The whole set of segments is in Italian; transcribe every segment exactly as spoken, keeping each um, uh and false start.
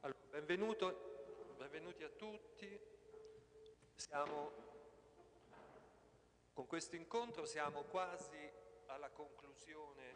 Allora, benvenuto, benvenuti a tutti. Siamo, con questo incontro siamo quasi alla conclusione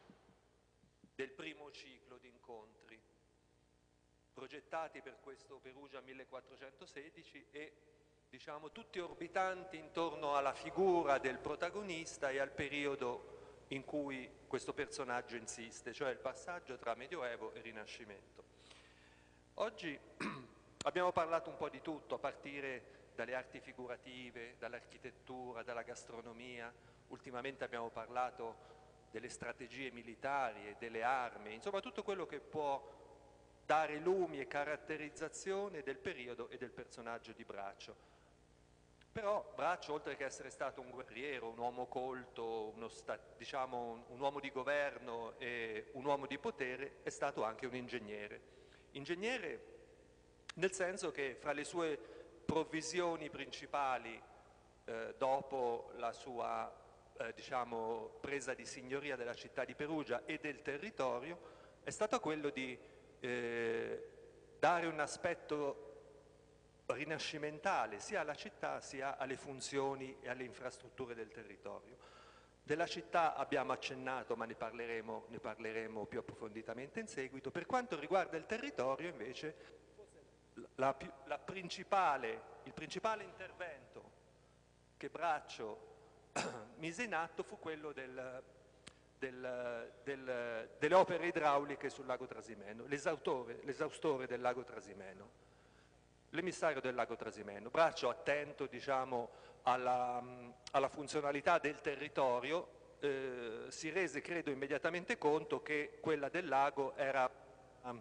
del primo ciclo di incontri progettati per questo Perugia millequattrocentosedici e diciamo tutti orbitanti intorno alla figura del protagonista e al periodo in cui questo personaggio insiste, cioè il passaggio tra Medioevo e Rinascimento. Oggi abbiamo parlato un po' di tutto, a partire dalle arti figurative, dall'architettura, dalla gastronomia. Ultimamente abbiamo parlato delle strategie militari e delle armi, insomma tutto quello che può dare lumi e caratterizzazione del periodo e del personaggio di Braccio. Però Braccio, oltre che essere stato un guerriero, un uomo colto, uno diciamo un, un uomo di governo e un uomo di potere, è stato anche un ingegnere. Ingegnere nel senso che fra le sue provvisioni principali eh, dopo la sua eh, diciamo, presa di signoria della città di Perugia e del territorio è stato quello di eh, dare un aspetto rinascimentale sia alla città sia alle funzioni e alle infrastrutture del territorio. Della città abbiamo accennato, ma ne parleremo, ne parleremo più approfonditamente in seguito. Per quanto riguarda il territorio, invece, la, la principale, il principale intervento che Braccio mise in atto fu quello del, del, del, delle opere idrauliche sul lago Trasimeno, l'esaustore del lago Trasimeno. L'emissario del lago Trasimeno. Braccio, attento diciamo, alla, alla funzionalità del territorio, eh, si rese, credo, immediatamente conto che quella del lago era um,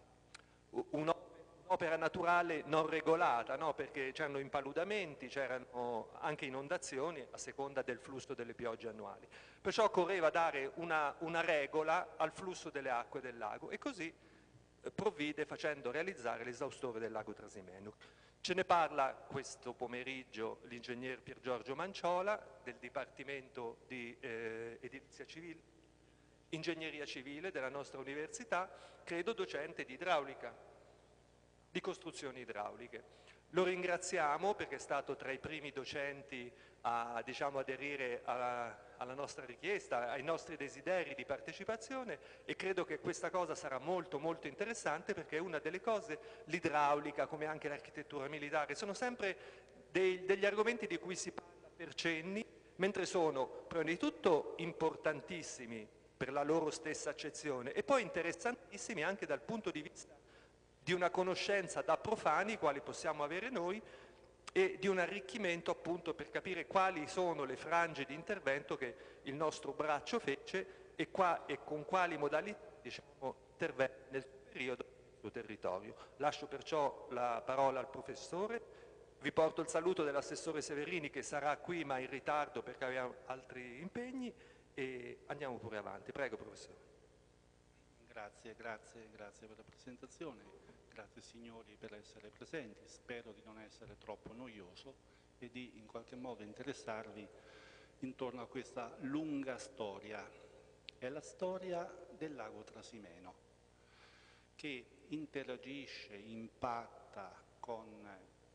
un'opera naturale non regolata, no? Perché c'erano impaludamenti, c'erano anche inondazioni a seconda del flusso delle piogge annuali. Perciò occorreva dare una, una regola al flusso delle acque del lago e così provvide facendo realizzare l'esaustore del lago Trasimeno. Ce ne parla questo pomeriggio l'ingegner Pier Giorgio Manciola del Dipartimento di eh, Edilizia Civile, Ingegneria Civile della nostra università, credo docente di idraulica, di costruzioni idrauliche. Lo ringraziamo perché è stato tra i primi docenti a diciamo, aderire alla, alla nostra richiesta, ai nostri desideri di partecipazione e credo che questa cosa sarà molto molto interessante perché è una delle cose, l'idraulica come anche l'architettura militare, sono sempre dei, degli argomenti di cui si parla per cenni, mentre sono prima di tutto importantissimi per la loro stessa accezione e poi interessantissimi anche dal punto di vista di una conoscenza da profani, quali possiamo avere noi, e di un arricchimento appunto per capire quali sono le frange di intervento che il nostro Braccio fece e, qua, e con quali modalità diciamo, intervenne nel suo periodo nel suo territorio. Lascio perciò la parola al professore, vi porto il saluto dell'assessore Severini che sarà qui ma in ritardo perché aveva altri impegni e andiamo pure avanti. Prego professore. Grazie, grazie, grazie per la presentazione, grazie signori per essere presenti, spero di non essere troppo noioso e di in qualche modo interessarvi intorno a questa lunga storia. È la storia del lago Trasimeno che interagisce, impatta con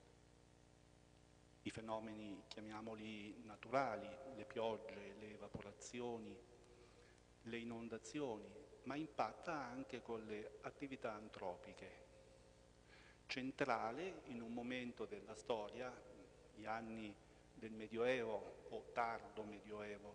i fenomeni, chiamiamoli naturali, le piogge, le evaporazioni, le inondazioni, ma impatta anche con le attività antropiche. Centrale in un momento della storia, gli anni del Medioevo o tardo Medioevo,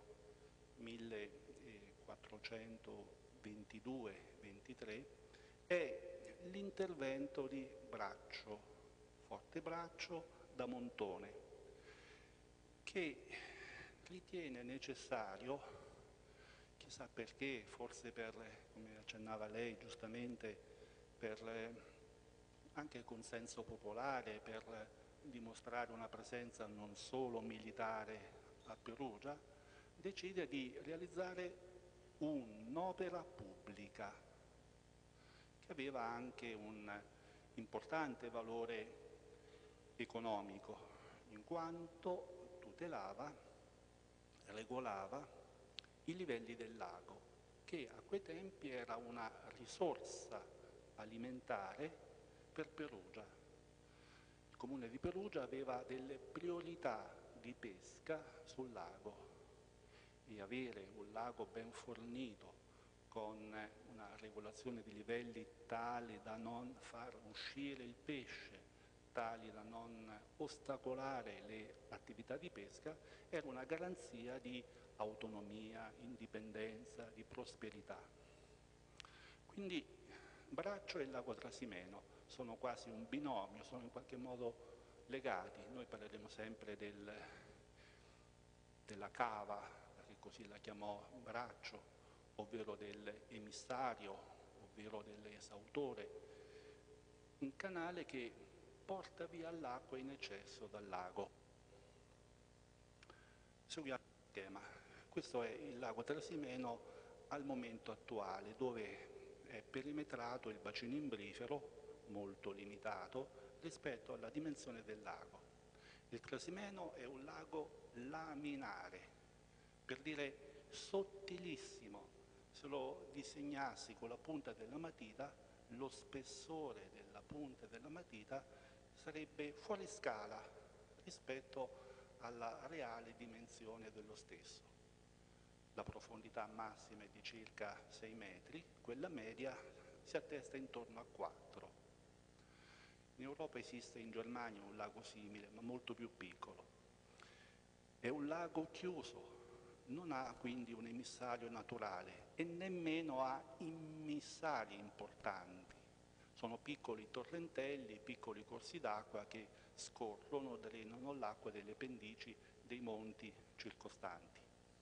millequattrocentoventidue ventitré, è l'intervento di Braccio, Forte Braccio da Montone, che ritiene necessario, chissà perché, forse per, come accennava lei giustamente, per anche consenso popolare, per dimostrare una presenza non solo militare a Perugia, decide di realizzare un'opera pubblica che aveva anche un importante valore economico, in quanto tutelava, regolava i livelli del lago, che a quei tempi era una risorsa alimentare per Perugia. Il Comune di Perugia aveva delle priorità di pesca sul lago e avere un lago ben fornito con una regolazione di livelli tali da non far uscire il pesce, tali da non ostacolare le attività di pesca, era una garanzia di autonomia, indipendenza, di prosperità. Quindi Braccio e il lago Trasimeno sono quasi un binomio, sono in qualche modo legati. Noi parleremo sempre del, della cava, che così la chiamò Braccio, ovvero dell'emissario, ovvero dell'esautore, un canale che porta via l'acqua in eccesso dal lago. Seguiamo il schema. Questo è il lago Trasimeno al momento attuale, dove è perimetrato il bacino imbrifero, molto limitato, rispetto alla dimensione del lago. Il Trasimeno è un lago laminare, per dire sottilissimo. Se lo disegnassi con la punta della matita, lo spessore della punta della matita sarebbe fuori scala rispetto alla reale dimensione dello stesso. La profondità massima è di circa sei metri, quella media si attesta intorno a quattro. In Europa esiste in Germania un lago simile, ma molto più piccolo. È un lago chiuso, non ha quindi un emissario naturale e nemmeno ha immissari importanti. Sono piccoli torrentelli, piccoli corsi d'acqua che scorrono, drenano l'acqua delle pendici dei monti circostanti.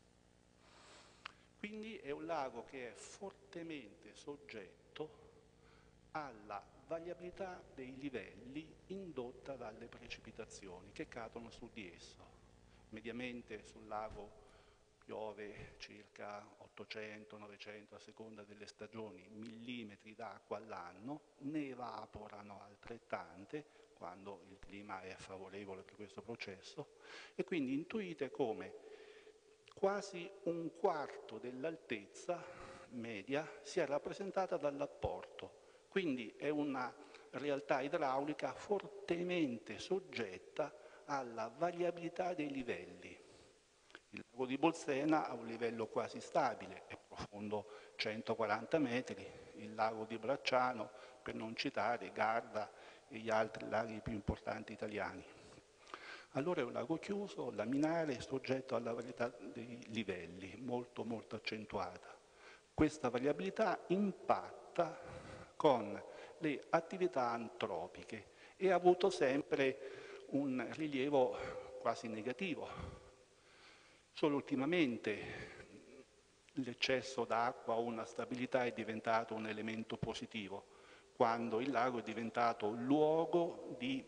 Quindi è un lago che è fortemente soggetto alla variabilità dei livelli indotta dalle precipitazioni che cadono su di esso. Mediamente sul lago piove circa ottocento novecento a seconda delle stagioni millimetri d'acqua all'anno, ne evaporano altrettante quando il clima è favorevole per questo processo e quindi intuite come quasi un quarto dell'altezza media sia rappresentata dall'apporto. Quindi è una realtà idraulica fortemente soggetta alla variabilità dei livelli. Il lago di Bolsena ha un livello quasi stabile, è profondo centoquaranta metri, il lago di Bracciano, per non citare Garda e gli altri laghi più importanti italiani. Allora è un lago chiuso, laminare, soggetto alla varietà dei livelli, molto molto accentuata. Questa variabilità impatta con le attività antropiche e ha avuto sempre un rilievo quasi negativo. Solo ultimamente l'eccesso d'acqua o una stabilità è diventato un elemento positivo, quando il lago è diventato luogo di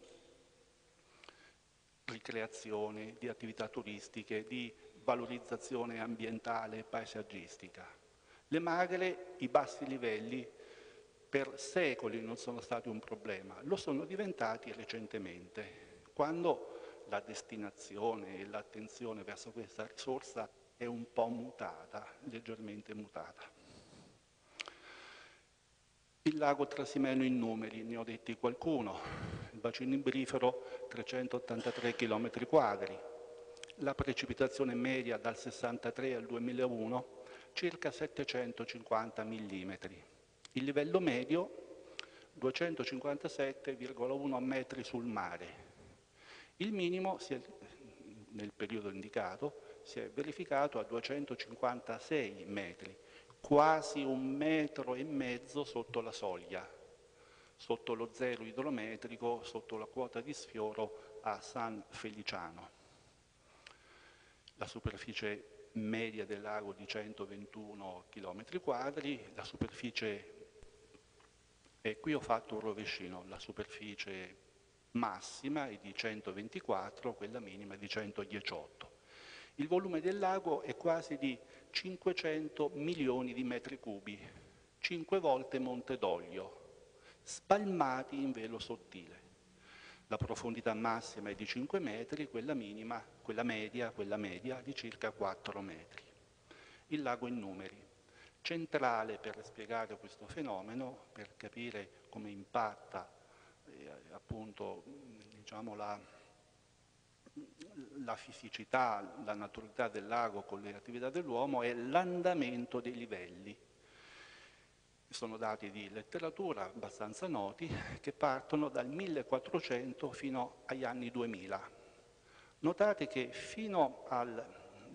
ricreazione, di attività turistiche, di valorizzazione ambientale e paesaggistica. Le magre, i bassi livelli, per secoli non sono stati un problema, lo sono diventati recentemente, quando la destinazione e l'attenzione verso questa risorsa è un po' mutata, leggermente mutata. Il lago Trasimeno in numeri, ne ho detti qualcuno, il bacino imbrifero trecentottantatré chilometri quadri, la precipitazione media dal sessantatré al duemilauno circa settecentocinquanta millimetri, il livello medio duecentocinquantasette virgola uno metri sul mare. Il minimo si è, nel periodo indicato si è verificato a duecentocinquantasei metri, quasi un metro e mezzo sotto la soglia, sotto lo zero idrometrico, sotto la quota di sfioro a San Feliciano. La superficie media del lago di centoventuno chilometri quadri, la superficie, e qui ho fatto un rovescino, la superficie massima è di centoventiquattro, quella minima è di centodiciotto. Il volume del lago è quasi di cinquecento milioni di metri cubi, cinque volte Monte d'Oglio, spalmati in velo sottile. La profondità massima è di cinque metri, quella minima, quella media, quella media di circa quattro metri. Il lago in numeri. Centrale per spiegare questo fenomeno, per capire come impatta eh, appunto diciamo, la, la fisicità, la naturalità del lago con le attività dell'uomo è l'andamento dei livelli. Sono dati di letteratura abbastanza noti che partono dal millequattrocento fino agli anni duemila. Notate che fino al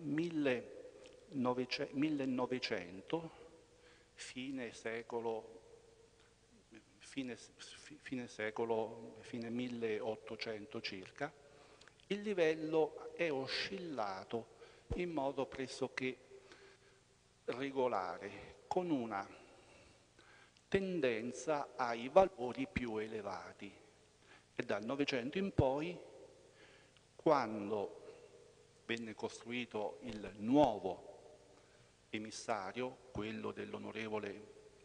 millenovecento, fine secolo, fine, fine secolo, fine milleottocento circa, il livello è oscillato in modo pressoché regolare, con una tendenza ai valori più elevati. E dal Novecento in poi, quando venne costruito il nuovo emissario, quello dell'onorevole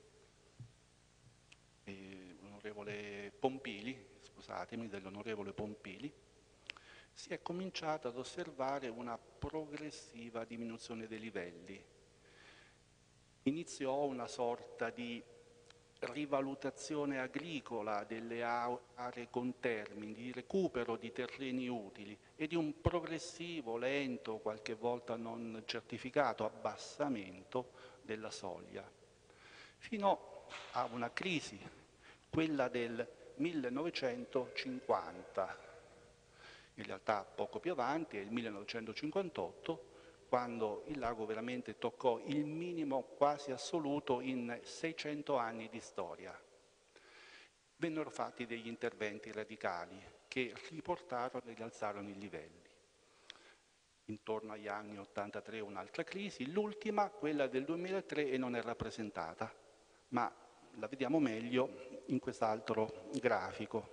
eh, onorevole Pompili, scusatemi, dell'onorevole Pompili, si è cominciato ad osservare una progressiva diminuzione dei livelli. Iniziò una sorta di rivalutazione agricola delle aree contermini, di recupero di terreni utili e di un progressivo, lento, qualche volta non certificato, abbassamento della soglia, fino a una crisi, quella del millenovecentocinquanta, in realtà poco più avanti, è il millenovecentocinquantotto, quando il lago veramente toccò il minimo quasi assoluto in seicento anni di storia. Vennero fatti degli interventi radicali che riportarono e rialzarono i livelli. Intorno agli anni ottantatré un'altra crisi, l'ultima, quella del duemilatré, e non è rappresentata, ma la vediamo meglio in quest'altro grafico.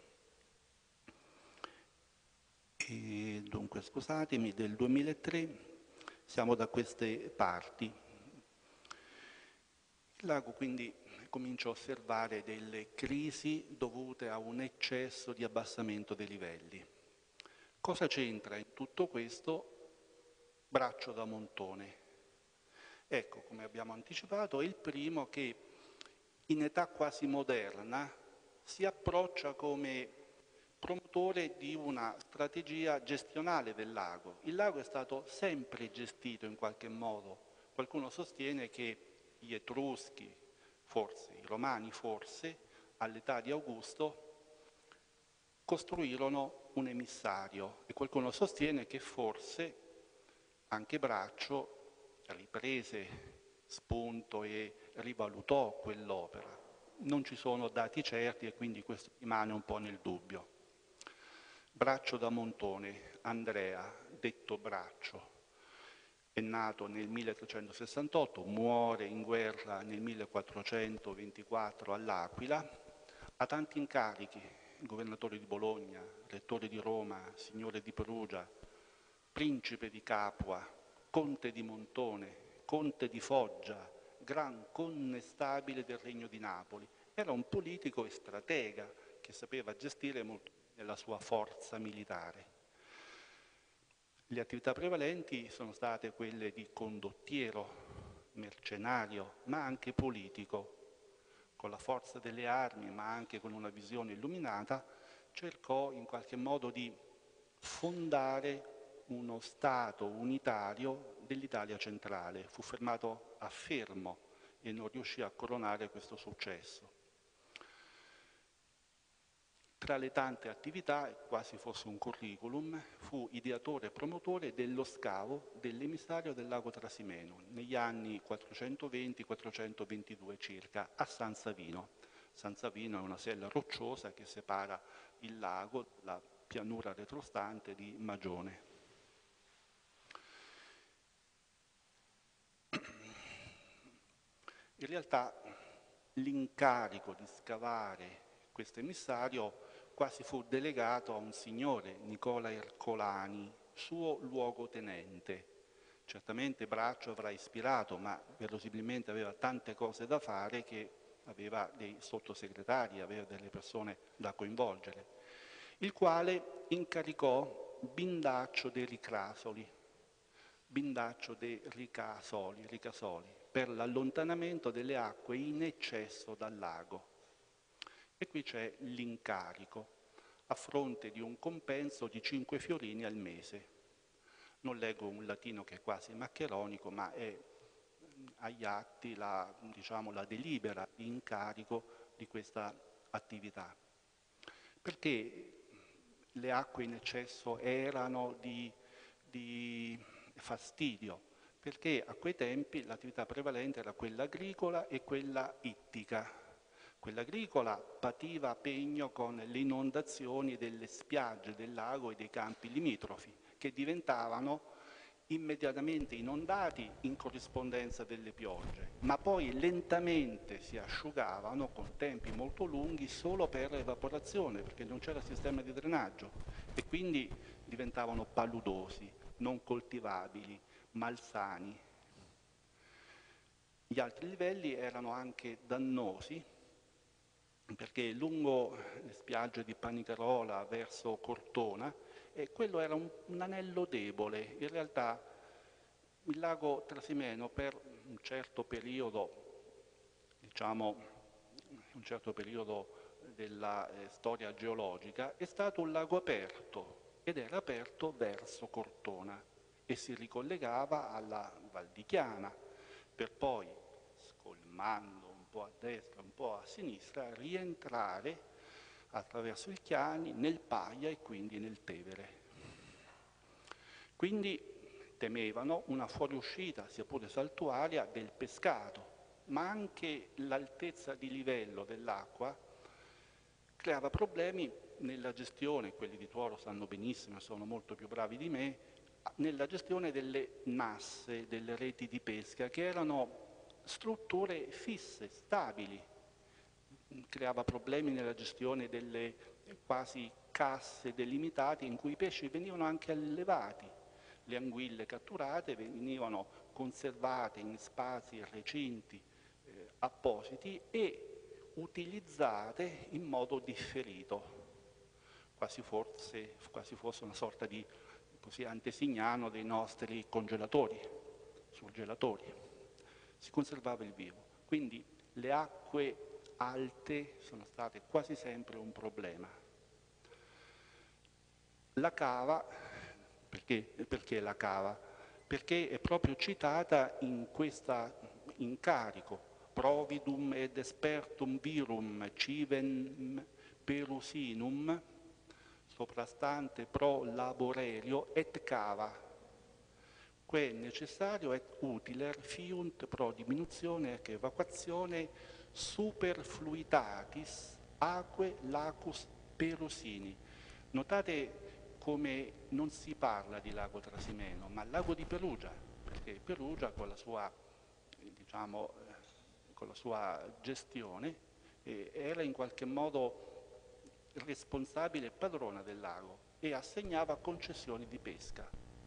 E dunque, scusatemi, del duemilatré siamo da queste parti. Il lago quindi comincia a osservare delle crisi dovute a un eccesso di abbassamento dei livelli. Cosa c'entra in tutto questo? Braccio da Montone. Ecco, come abbiamo anticipato, è il primo che in età quasi moderna si approccia come promotore di una strategia gestionale del lago. Il lago è stato sempre gestito in qualche modo. Qualcuno sostiene che gli Etruschi, forse, i Romani forse, all'età di Augusto, costruirono un emissario e qualcuno sostiene che forse anche Braccio riprese spunto e rivalutò quell'opera. Non ci sono dati certi e quindi questo rimane un po' nel dubbio. Braccio da Montone, Andrea, detto Braccio, è nato nel milletrecentosessantotto, muore in guerra nel millequattrocentoventiquattro all'Aquila, ha tanti incarichi, governatore di Bologna, rettore di Roma, signore di Perugia, principe di Capua, conte di Montone, conte di Foggia, gran connestabile del Regno di Napoli. Era un politico e stratega che sapeva gestire molto la sua forza militare. Le attività prevalenti sono state quelle di condottiero, mercenario, ma anche politico. Con la forza delle armi, ma anche con una visione illuminata, cercò in qualche modo di fondare uno Stato unitario dell'Italia centrale. Fu fermato a Fermo e non riuscì a coronare questo successo. Tra le tante attività, quasi fosse un curriculum, fu ideatore e promotore dello scavo dell'emissario del lago Trasimeno negli anni quattrocentoventi quattrocentoventidue circa a San Savino. San Savino è una sella rocciosa che separa il lago dalla pianura retrostante di Magione. In realtà l'incarico di scavare questo emissario quasi fu delegato a un signore, Nicola Ercolani, suo luogotenente. Certamente Braccio avrà ispirato, ma verosimilmente aveva tante cose da fare che aveva dei sottosegretari, aveva delle persone da coinvolgere, il quale incaricò Bindaccio de Ricasoli, Bindaccio de Ricasoli, Ricasoli per l'allontanamento delle acque in eccesso dal lago. E qui c'è l'incarico, a fronte di un compenso di cinque fiorini al mese. Non leggo un latino che è quasi maccheronico, ma è agli atti la, diciamo, la delibera di incarico di questa attività. Perché le acque in eccesso erano di, di fastidio? Perché a quei tempi l'attività prevalente era quella agricola e quella ittica. Quella agricola pativa pegno con le inondazioni delle spiagge del lago e dei campi limitrofi, che diventavano immediatamente inondati in corrispondenza delle piogge, ma poi lentamente si asciugavano con tempi molto lunghi solo per evaporazione, perché non c'era sistema di drenaggio, e quindi diventavano paludosi, non coltivabili, malsani. Gli altri livelli erano anche dannosi, perché lungo le spiagge di Panicarola verso Cortona, e quello era un, un anello debole. In realtà il lago Trasimeno per un certo periodo, diciamo un certo periodo della eh, storia geologica, è stato un lago aperto, ed era aperto verso Cortona e si ricollegava alla Val di Chiana, per poi, scolmando un po' a destra, un po' a sinistra, rientrare attraverso il Chiani nel Paia e quindi nel Tevere. Quindi temevano una fuoriuscita, sia pure saltuaria, del pescato, ma anche l'altezza di livello dell'acqua creava problemi nella gestione. Quelli di Tuoro sanno benissimo, sono molto più bravi di me, nella gestione delle nasse, delle reti di pesca, che erano strutture fisse, stabili. Creava problemi nella gestione delle quasi casse delimitate in cui i pesci venivano anche allevati. Le anguille catturate venivano conservate in spazi e recinti eh, appositi e utilizzate in modo differito, quasi, forse, quasi fosse una sorta di così antesignano dei nostri congelatori, surgelatori. Si conservava il vivo. Quindi le acque alte sono state quasi sempre un problema. La cava, perché, perché la cava? Perché è proprio citata in questo incarico, providum ed espertum virum civem perusinum, soprastante pro laborerio et cava, que necessario et utiler fiunt pro diminuzione ec evacuazione superfluitatis aquae lacus perusini. Notate come non si parla di lago Trasimeno, ma lago di Perugia, perché Perugia con la sua, diciamo, con la sua gestione eh, era in qualche modo responsabile e padrona del lago e assegnava concessioni di pesca.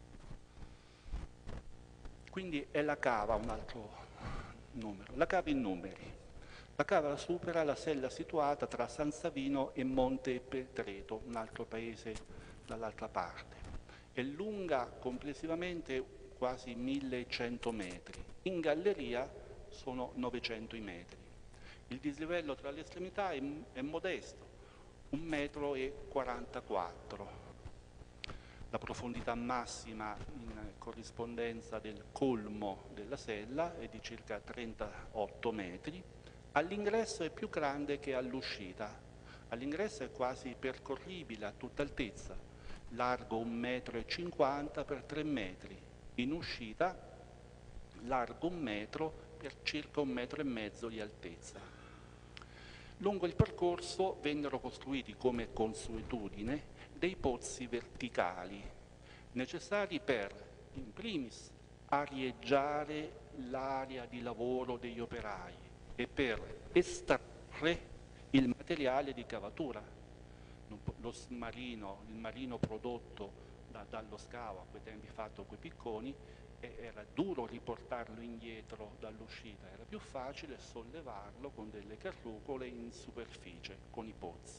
Quindi è la cava un altro numero, la cava in numeri. La cava supera la sella situata tra San Savino e Monte Petreto, un altro paese dall'altra parte. È lunga complessivamente quasi millecento metri, in galleria sono novecento i metri. Il dislivello tra le estremità è, è modesto, un metro e quarantaquattro. La profondità massima in corrispondenza del colmo della sella è di circa trentotto metri. All'ingresso è più grande che all'uscita. All'ingresso è quasi percorribile a tutta altezza, largo un metro e cinquanta per tre metri. In uscita largo un metro per circa un metro e mezzo di altezza. Lungo il percorso vennero costruiti come consuetudine dei pozzi verticali, necessari per, in primis, arieggiare l'area di lavoro degli operai e per estrarre il materiale di cavatura. Lo marino, il marino prodotto da, dallo scavo, a quei tempi fatto coi picconi, era duro riportarlo indietro dall'uscita, era più facile sollevarlo con delle carrucole in superficie, con i pozzi.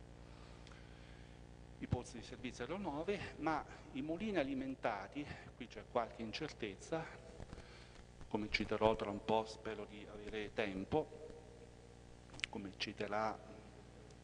I pozzi di servizio erano nuovi, ma i mulini alimentati, qui c'è qualche incertezza, come citerò tra un po', spero di avere tempo, come citerà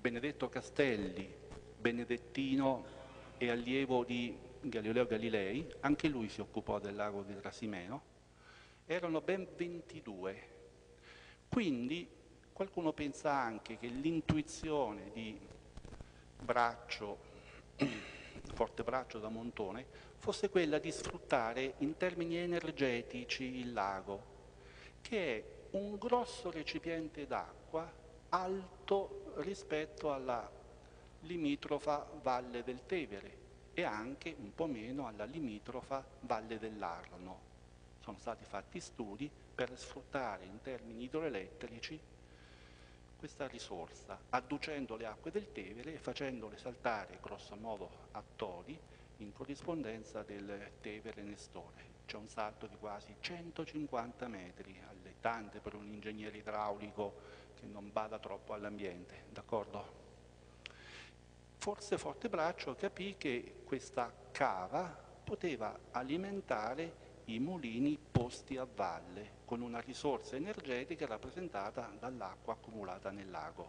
Benedetto Castelli, benedettino e allievo di Galileo Galilei, anche lui si occupò del lago di Trasimeno, erano ben ventidue. Quindi qualcuno pensa anche che l'intuizione di Braccio, Fortebraccio da Montone, fosse quella di sfruttare in termini energetici il lago, che è un grosso recipiente d'acqua alto rispetto alla limitrofa Valle del Tevere e anche un po' meno alla limitrofa Valle dell'Arno. Sono stati fatti studi per sfruttare in termini idroelettrici questa risorsa, adducendo le acque del Tevere e facendole saltare grosso modo a tori in corrispondenza del Tevere Nestore. C'è un salto di quasi centocinquanta metri, allettante per un ingegnere idraulico che non bada troppo all'ambiente, d'accordo? Forse Fortebraccio capì che questa cava poteva alimentare i mulini posti a valle con una risorsa energetica rappresentata dall'acqua accumulata nel lago.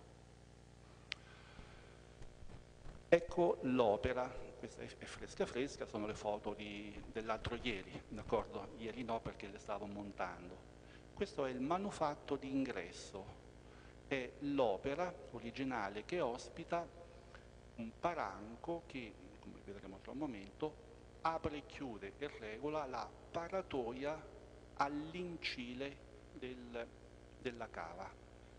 Ecco l'opera, questa è fresca fresca, sono le foto dell'altro ieri, d'accordo? Ieri no perché le stavo montando. Questo è il manufatto di ingresso, è l'opera originale che ospita un paranco che, come vedremo tra un momento, apre e chiude e regola la paratoia all'incile del, della cava.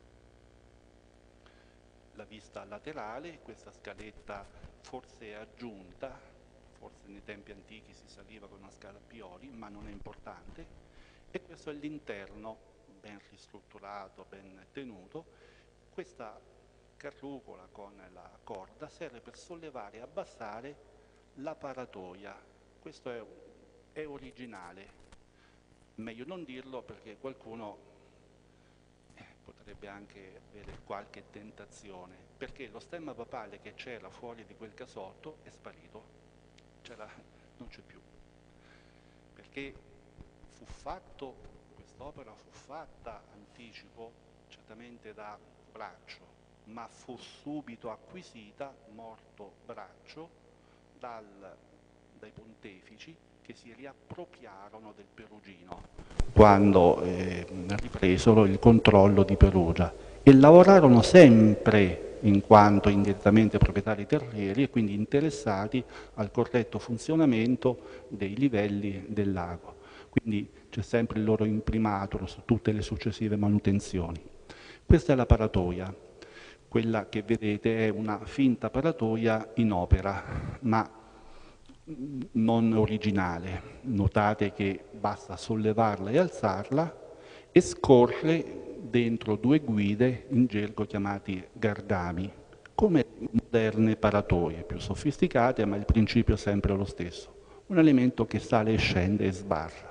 La vista laterale, questa scaletta forse è aggiunta, forse nei tempi antichi si saliva con una scala a pioli, ma non è importante, e questo è l'interno ben ristrutturato, ben tenuto. Questa carrucola con la corda serve per sollevare e abbassare la paratoia. Questo è, è originale, meglio non dirlo perché qualcuno eh, potrebbe anche avere qualche tentazione, perché lo stemma papale che c'era fuori di quel casotto è sparito, non c'è più, perché fu fatto, quest'opera fu fatta, anticipo, certamente da Braccio, ma fu subito acquisita, morto Braccio, dal, dai pontefici che si riappropriarono del Perugino quando eh, ripresero il controllo di Perugia e lavorarono sempre in quanto indirettamente proprietari terrieri e quindi interessati al corretto funzionamento dei livelli del lago. Quindi c'è sempre il loro imprimato su tutte le successive manutenzioni. Questa è la paratoia. Quella che vedete è una finta paratoia in opera, ma non originale. Notate che basta sollevarla e alzarla e scorre dentro due guide in gergo chiamati gardami, come moderne paratoie, più sofisticate, ma il principio è sempre lo stesso. Un elemento che sale e scende e sbarra.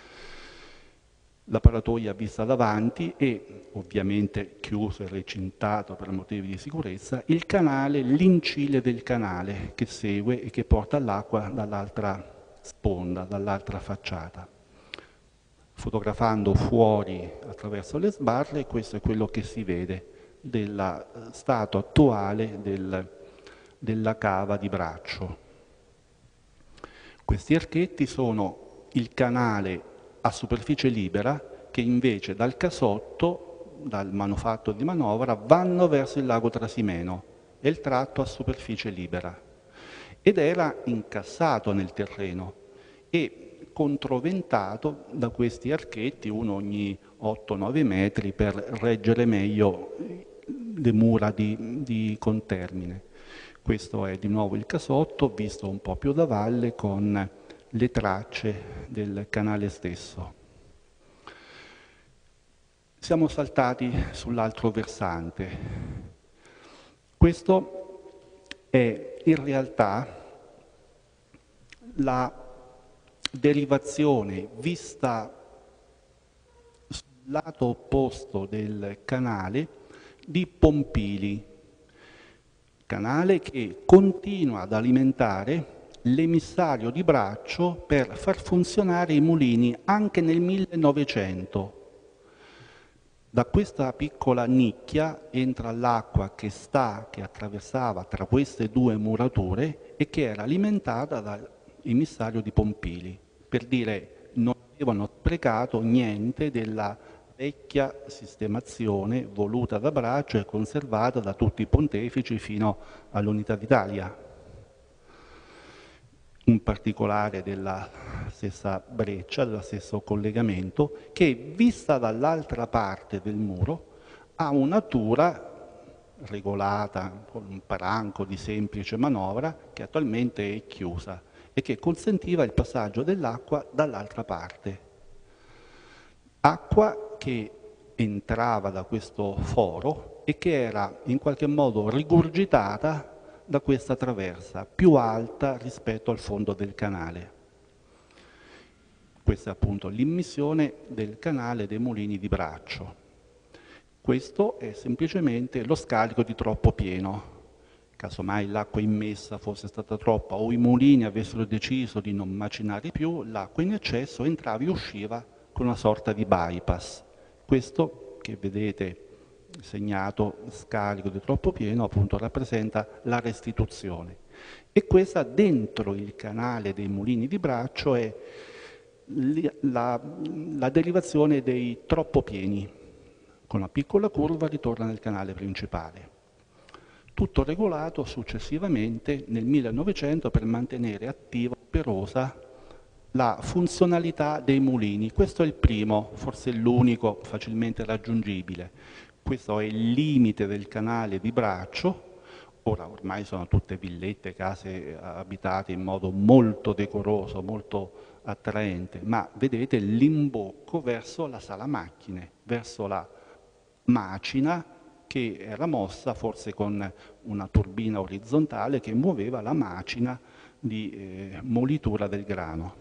La paratoia vista davanti e ovviamente chiuso e recintato per motivi di sicurezza, il canale, l'incile del canale che segue e che porta l'acqua dall'altra sponda, dall'altra facciata. Fotografando fuori attraverso le sbarre, questo è quello che si vede dello stato attuale del, della cava di Braccio. Questi archetti sono il canale a superficie libera che invece dal casotto, dal manufatto di manovra, vanno verso il lago Trasimeno e il tratto a superficie libera. Ed era incassato nel terreno e controventato da questi archetti, uno ogni otto nove metri, per reggere meglio le mura di, di contermine. Questo è di nuovo il casotto, visto un po' più da valle, con le tracce del canale stesso. Siamo saltati sull'altro versante. Questo è in realtà la derivazione vista sul lato opposto del canale di Pompili, canale che continua ad alimentare l'emissario di Braccio per far funzionare i mulini anche nel millenovecento. Da questa piccola nicchia entra l'acqua che sta, che attraversava tra queste due murature e che era alimentata dall'emissario di Pompili. Per dire, non avevano sprecato niente della vecchia sistemazione voluta da Braccio e conservata da tutti i pontefici fino all'Unità d'Italia. Un particolare della stessa breccia, dello stesso collegamento, che vista dall'altra parte del muro ha una natura regolata con un paranco di semplice manovra che attualmente è chiusa e che consentiva il passaggio dell'acqua dall'altra parte. Acqua che entrava da questo foro e che era in qualche modo rigurgitata da questa traversa, più alta rispetto al fondo del canale. Questa è appunto l'immissione del canale dei mulini di Braccio. Questo è semplicemente lo scarico di troppo pieno. Casomai l'acqua immessa fosse stata troppa o i mulini avessero deciso di non macinare più, l'acqua in eccesso entrava e usciva con una sorta di bypass. Questo che vedete segnato scarico di troppo pieno appunto rappresenta la restituzione, e questa dentro il canale dei mulini di Braccio è la, la derivazione dei troppo pieni, con una piccola curva ritorna nel canale principale, tutto regolato successivamente nel millenovecento per mantenere attiva e operosa la funzionalità dei mulini. Questo è il primo, forse l'unico facilmente raggiungibile. Questo è il limite del canale di Braccio. Ora ormai sono tutte villette, case abitate in modo molto decoroso, molto attraente, ma vedete l'imbocco verso la sala macchine, verso la macina che era mossa forse con una turbina orizzontale che muoveva la macina di eh, molitura del grano.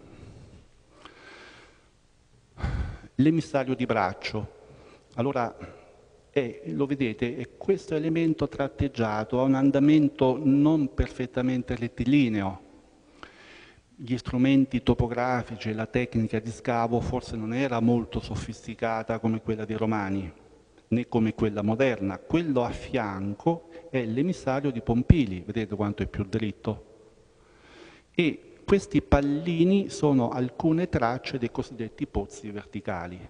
L'emissario di Braccio. Allora, è, lo vedete, è questo elemento tratteggiato, ha un andamento non perfettamente rettilineo. Gli strumenti topografici e la tecnica di scavo forse non era molto sofisticata come quella dei Romani, né come quella moderna. Quello a fianco è l'emissario di Pompili, vedete quanto è più dritto. E questi pallini sono alcune tracce dei cosiddetti pozzi verticali.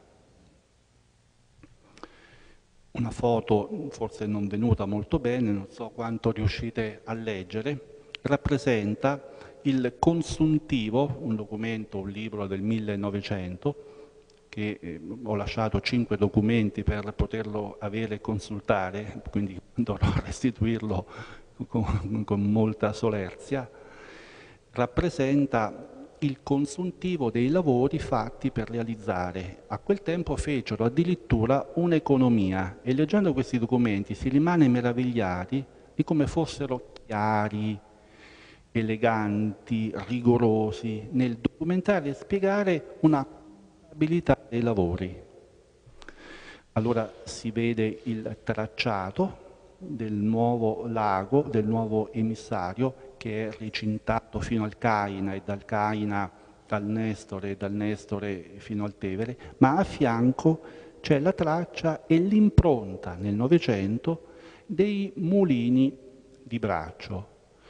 Una foto forse non venuta molto bene, non so quanto riuscite a leggere, rappresenta il consuntivo, un documento, un libro del millenovecento, che eh, ho lasciato cinque documenti per poterlo avere e consultare, quindi dovrò restituirlo con, con molta solerzia. Rappresenta il consuntivo dei lavori fatti per realizzare. A quel tempo fecero addirittura un'economia e leggendo questi documenti si rimane meravigliati di come fossero chiari, eleganti, rigorosi nel documentare e spiegare una contabilità dei lavori. Allora si vede il tracciato del nuovo lago, del nuovo emissario, che è ricintato fino al Caina e dal Caina al Nestore e dal Nestore fino al Tevere, ma a fianco c'è la traccia e l'impronta nel Novecento dei mulini di Braccio,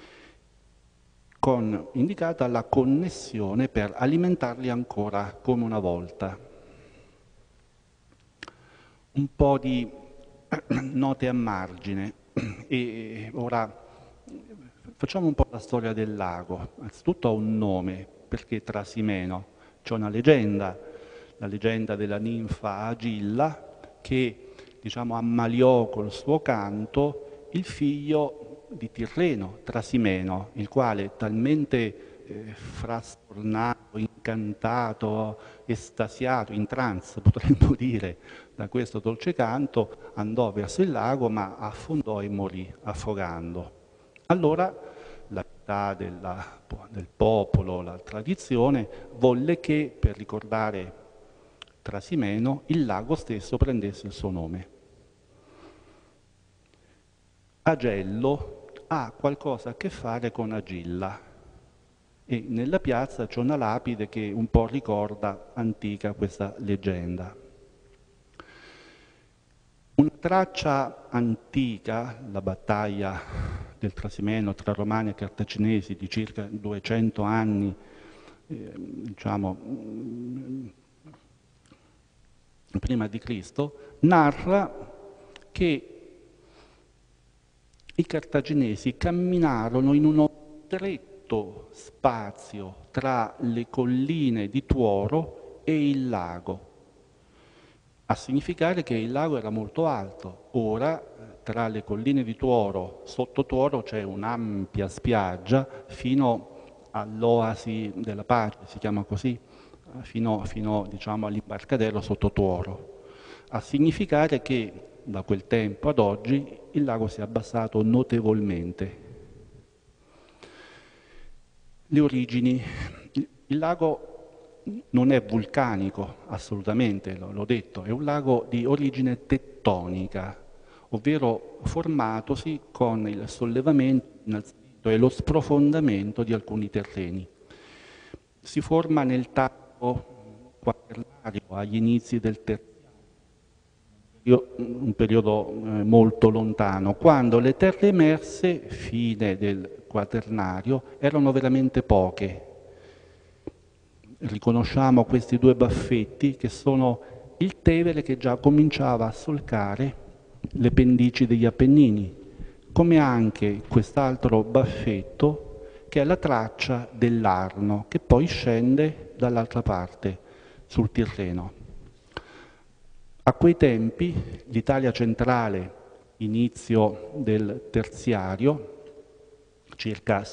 con indicata la connessione per alimentarli ancora come una volta. Un po' di note a margine e ora facciamo un po' la storia del lago. Anzitutto ha un nome, perché Trasimeno. C'è una leggenda, la leggenda della ninfa Agilla, che diciamo ammaliò col suo canto il figlio di Tirreno, Trasimeno, il quale talmente eh, frastornato, incantato, estasiato, in trance potremmo dire, da questo dolce canto, andò verso il lago ma affondò e morì affogando. Allora la pietà della, del popolo, la tradizione, volle che per ricordare Trasimeno il lago stesso prendesse il suo nome. Agello ha qualcosa a che fare con Agilla e nella piazza c'è una lapide che un po' ricorda antica questa leggenda. Una traccia antica, la battaglia del Trasimeno tra Romani e Cartaginesi di circa duecento anni, eh, diciamo, prima di Cristo, narra che i cartaginesi camminarono in uno stretto spazio tra le colline di Tuoro e il lago, a significare che il lago era molto alto. Ora, tra le colline di Tuoro, sotto Tuoro c'è un'ampia spiaggia fino all'Oasi della Pace, si chiama così, fino, fino diciamo, all'imbarcadero sotto Tuoro, a significare che da quel tempo ad oggi il lago si è abbassato notevolmente. Le origini. Il lago non è vulcanico, assolutamente, l'ho detto, è un lago di origine tettonica, ovvero formatosi con il sollevamento e lo sprofondamento di alcuni terreni. Si forma nel taglio quaternario agli inizi del terziario, un periodo eh, molto lontano, quando le terre emerse, fine del quaternario, erano veramente poche. Riconosciamo questi due baffetti che sono il Tevere che già cominciava a solcare le pendici degli Appennini, come anche quest'altro baffetto che è la traccia dell'Arno, che poi scende dall'altra parte, sul Tirreno. A quei tempi l'Italia centrale, inizio del terziario, circa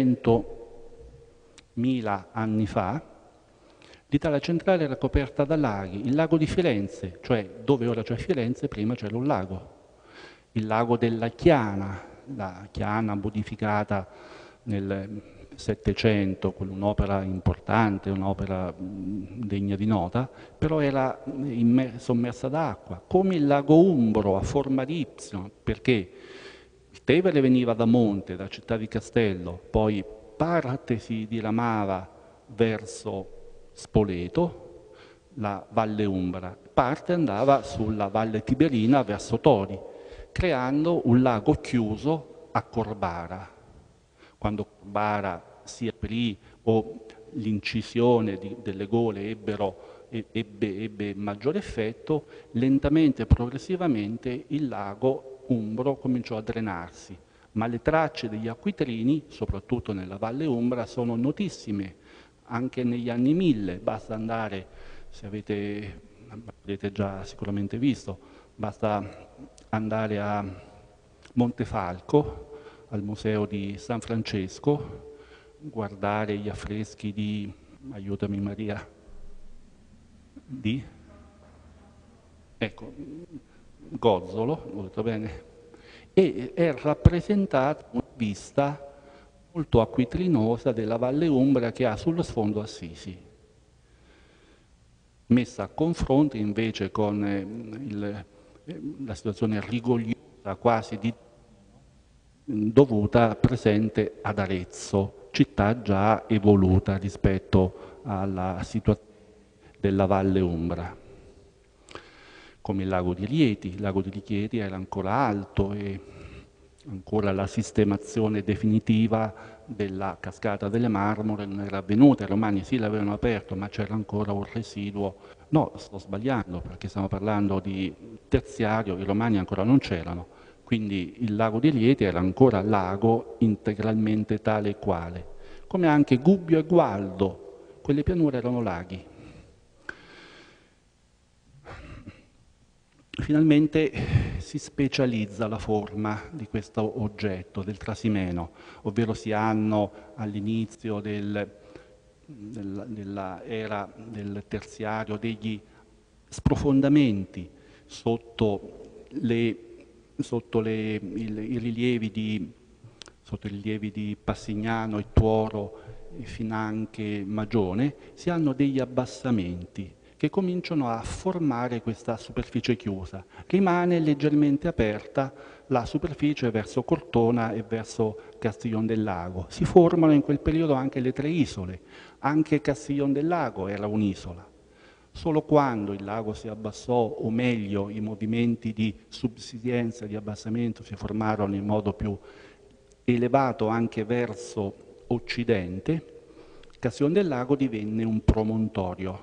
seicentomila anni fa, l'Italia centrale era coperta da laghi. Il lago di Firenze, cioè dove ora c'è Firenze, prima c'era un lago. Il lago della Chiana, la Chiana modificata nel Settecento, un'opera importante, un'opera degna di nota, però era sommersa d'acqua, come il lago Umbro a forma di Y, perché il Tevere veniva da monte, da Città di Castello, poi parte si diramava verso Spoleto, la Valle Umbra, parte andava sulla Valle Tiberina verso Tori, creando un lago chiuso a Corbara. Quando Corbara si aprì o l'incisione di, delle gole ebbero, ebbe, ebbe maggiore effetto, lentamente e progressivamente il lago Umbro cominciò a drenarsi, ma le tracce degli acquitrini, soprattutto nella Valle Umbra, sono notissime anche negli anni mille. Basta andare, se avete, avete già sicuramente visto, basta andare a Montefalco, al Museo di San Francesco, guardare gli affreschi di, aiutami Maria, di, ecco, Gozzolo, ho detto bene, e è rappresentata una vista molto acquitrinosa della Valle Umbra che ha sullo sfondo Assisi, messa a confronto invece con eh, il, la situazione rigogliosa quasi di dovuta presente ad Arezzo, città già evoluta rispetto alla situazione della Valle Umbra. Come il lago di Rieti, il lago di Rieti era ancora alto e ancora la sistemazione definitiva della cascata delle Marmore non era avvenuta. I romani sì l'avevano aperto, ma c'era ancora un residuo. No, sto sbagliando perché stiamo parlando di terziario, i romani ancora non c'erano. Quindi il lago di Rieti era ancora lago integralmente tale e quale, come anche Gubbio e Gualdo, quelle pianure erano laghi. Finalmente si specializza la forma di questo oggetto, del Trasimeno, ovvero si hanno all'inizio del, del, dell'era del terziario degli sprofondamenti sotto le sotto le, il, i rilievi di, sotto i rilievi di Passignano e Tuoro e finanche Magione, si hanno degli abbassamenti che cominciano a formare questa superficie chiusa. Rimane leggermente aperta la superficie verso Cortona e verso Castiglion del Lago. Si formano in quel periodo anche le tre isole, anche Castiglion del Lago era un'isola. Solo quando il lago si abbassò, o meglio i movimenti di subsidenza e di abbassamento si formarono in modo più elevato anche verso occidente, Castiglione del Lago divenne un promontorio.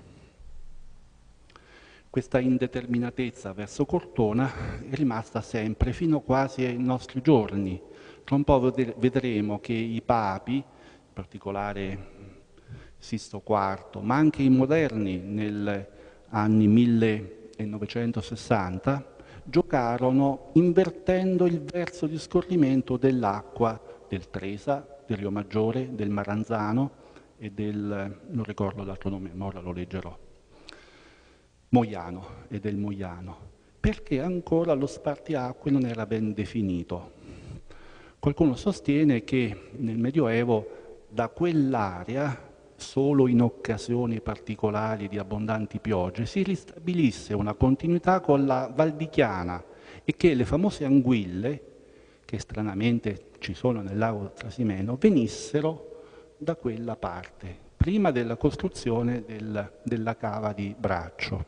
Questa indeterminatezza verso Cortona è rimasta sempre, fino quasi ai nostri giorni. Tra un po' vedremo che i papi, in particolare Sisto quarto, ma anche i moderni negli anni millenovecentosessanta, giocarono invertendo il verso di scorrimento dell'acqua del Tresa, del Rio Maggiore, del Maranzano e del, non ricordo l'altro nome, ma ora lo leggerò, Moiano e del Moiano, perché ancora lo spartiacque non era ben definito. Qualcuno sostiene che nel Medioevo da quell'area, solo in occasioni particolari di abbondanti piogge, si ristabilisse una continuità con la Val di Chiana e che le famose anguille, che stranamente ci sono nel lago Trasimeno, venissero da quella parte, prima della costruzione del, della cava di Braccio.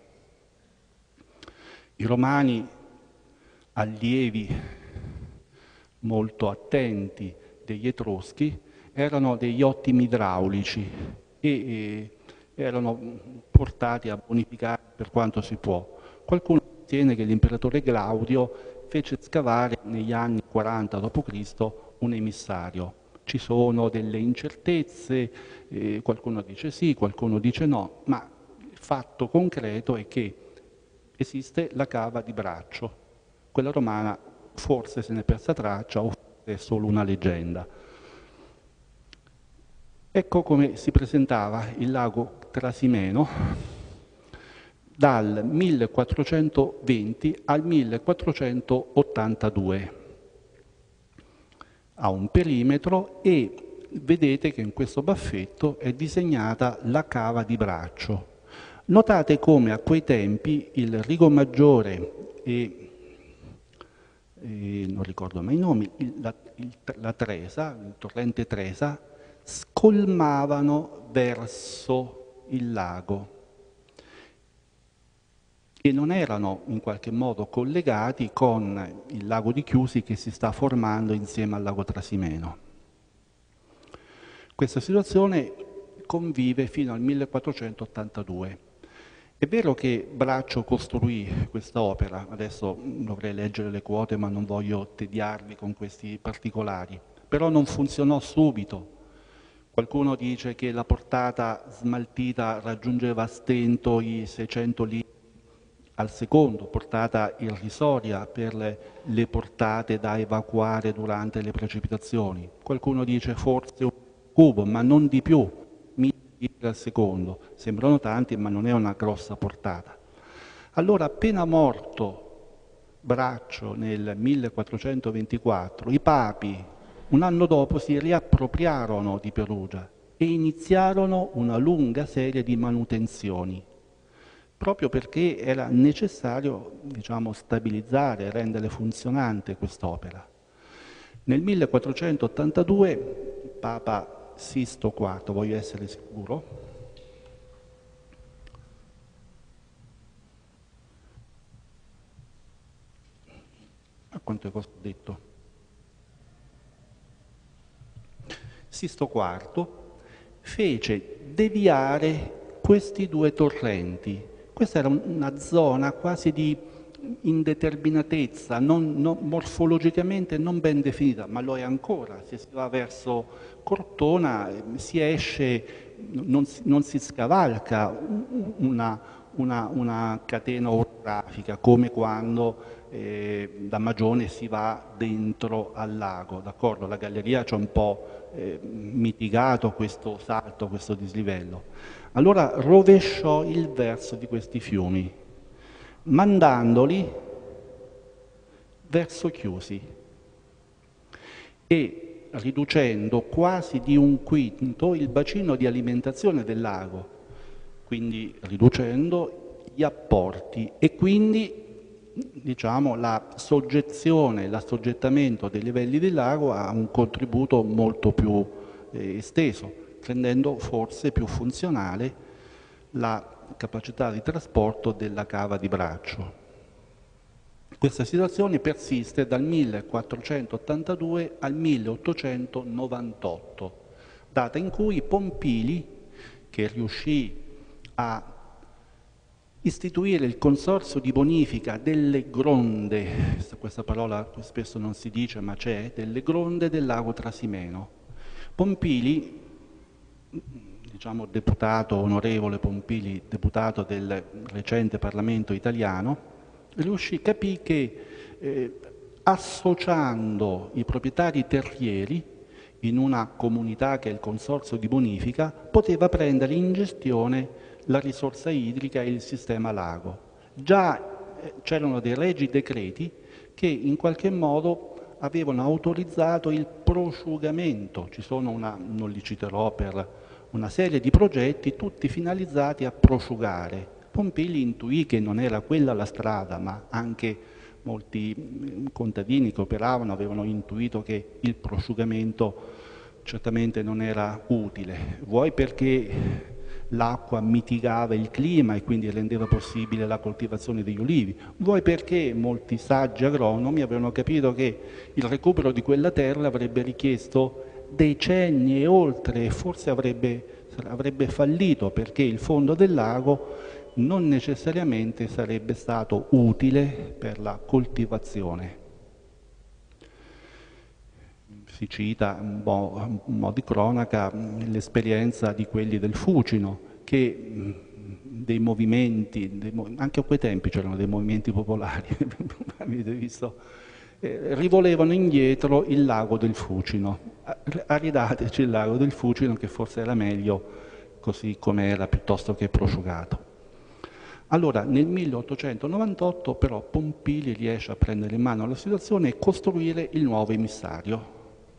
I romani, allievi molto attenti degli Etruschi, erano degli ottimi idraulici e, e erano portati a bonificare per quanto si può. Qualcuno sostiene che l'imperatore Claudio fece scavare negli anni quaranta dopo Cristo un emissario. Ci sono delle incertezze, eh, qualcuno dice sì, qualcuno dice no, ma il fatto concreto è che esiste la cava di Braccio. Quella romana forse se ne è persa traccia o forse è solo una leggenda. Ecco come si presentava il lago Trasimeno dal millequattrocentoventi al millequattrocentottantadue. Ha un perimetro e vedete che in questo baffetto è disegnata la cava di Braccio. Notate come a quei tempi il Rigo Maggiore e, e non ricordo mai i nomi, il, la, il, la Tresa, il torrente Tresa, scolmavano verso il lago e non erano in qualche modo collegati con il lago di Chiusi che si sta formando insieme al lago Trasimeno. Questa situazione convive fino al millequattrocentottantadue. È vero che Braccio costruì questa opera, adesso dovrei leggere le quote ma non voglio tediarvi con questi particolari, però non funzionò subito. Qualcuno dice che la portata smaltita raggiungeva a stento i seicento litri al secondo, portata irrisoria per le, le portate da evacuare durante le precipitazioni. Qualcuno dice forse un cubo, ma non di più, mille litri al secondo. Sembrano tanti, ma non è una grossa portata. Allora, appena morto Braccio nel millequattrocentoventiquattro, i papi un anno dopo si riappropriarono di Perugia e iniziarono una lunga serie di manutenzioni, proprio perché era necessario, diciamo, stabilizzare, rendere funzionante quest'opera. Nel millequattrocentottantadue Papa Sisto quarto, voglio essere sicuro, a quante cose ho detto? Sisto quarto fece deviare questi due torrenti. Questa era una zona quasi di indeterminatezza, non, non, morfologicamente non ben definita, ma lo è ancora. Se si va verso Cortona si esce, non si, non si scavalca una, una, una catena orografica come quando eh, da Magione si va dentro al lago, d'accordo? La galleria c'è un po' Eh, mitigato questo salto, questo dislivello. Allora rovesciò il verso di questi fiumi, mandandoli verso Chiusi e riducendo quasi di un quinto il bacino di alimentazione del lago, quindi riducendo gli apporti e quindi diciamo, la soggezione, l'assoggettamento dei livelli del lago ha un contributo molto più eh, esteso, rendendo forse più funzionale la capacità di trasporto della cava di Braccio. Questa situazione persiste dal millequattrocentottantadue al milleottocentonovantotto, data in cui Pompili, che riuscì a istituire il consorzio di bonifica delle gronde, questa parola spesso non si dice ma c'è, delle gronde del lago Trasimeno. Pompili, diciamo deputato, onorevole Pompili, deputato del recente Parlamento italiano, riuscì, capì che eh, associando i proprietari terrieri in una comunità che è il consorzio di bonifica, poteva prendere in gestione la risorsa idrica e il sistema lago. Già eh, c'erano dei regi decreti che in qualche modo avevano autorizzato il prosciugamento. Ci sono una, non li citerò, per una serie di progetti tutti finalizzati a prosciugare. Pompili intuì che non era quella la strada, ma anche molti contadini che operavano avevano intuito che il prosciugamento certamente non era utile, vuoi perché l'acqua mitigava il clima e quindi rendeva possibile la coltivazione degli ulivi, vuoi perché molti saggi agronomi avevano capito che il recupero di quella terra avrebbe richiesto decenni e oltre, e forse avrebbe, avrebbe fallito perché il fondo del lago non necessariamente sarebbe stato utile per la coltivazione. Si cita un po', un po' di cronaca l'esperienza di quelli del Fucino, che dei movimenti, dei, anche a quei tempi c'erano dei movimenti popolari, avete visto, eh, rivolevano indietro il lago del Fucino. Aridateci il lago del Fucino, che forse era meglio così come era piuttosto che prosciugato. Allora, nel milleottocentonovantotto però Pompili riesce a prendere in mano la situazione e costruire il nuovo emissario,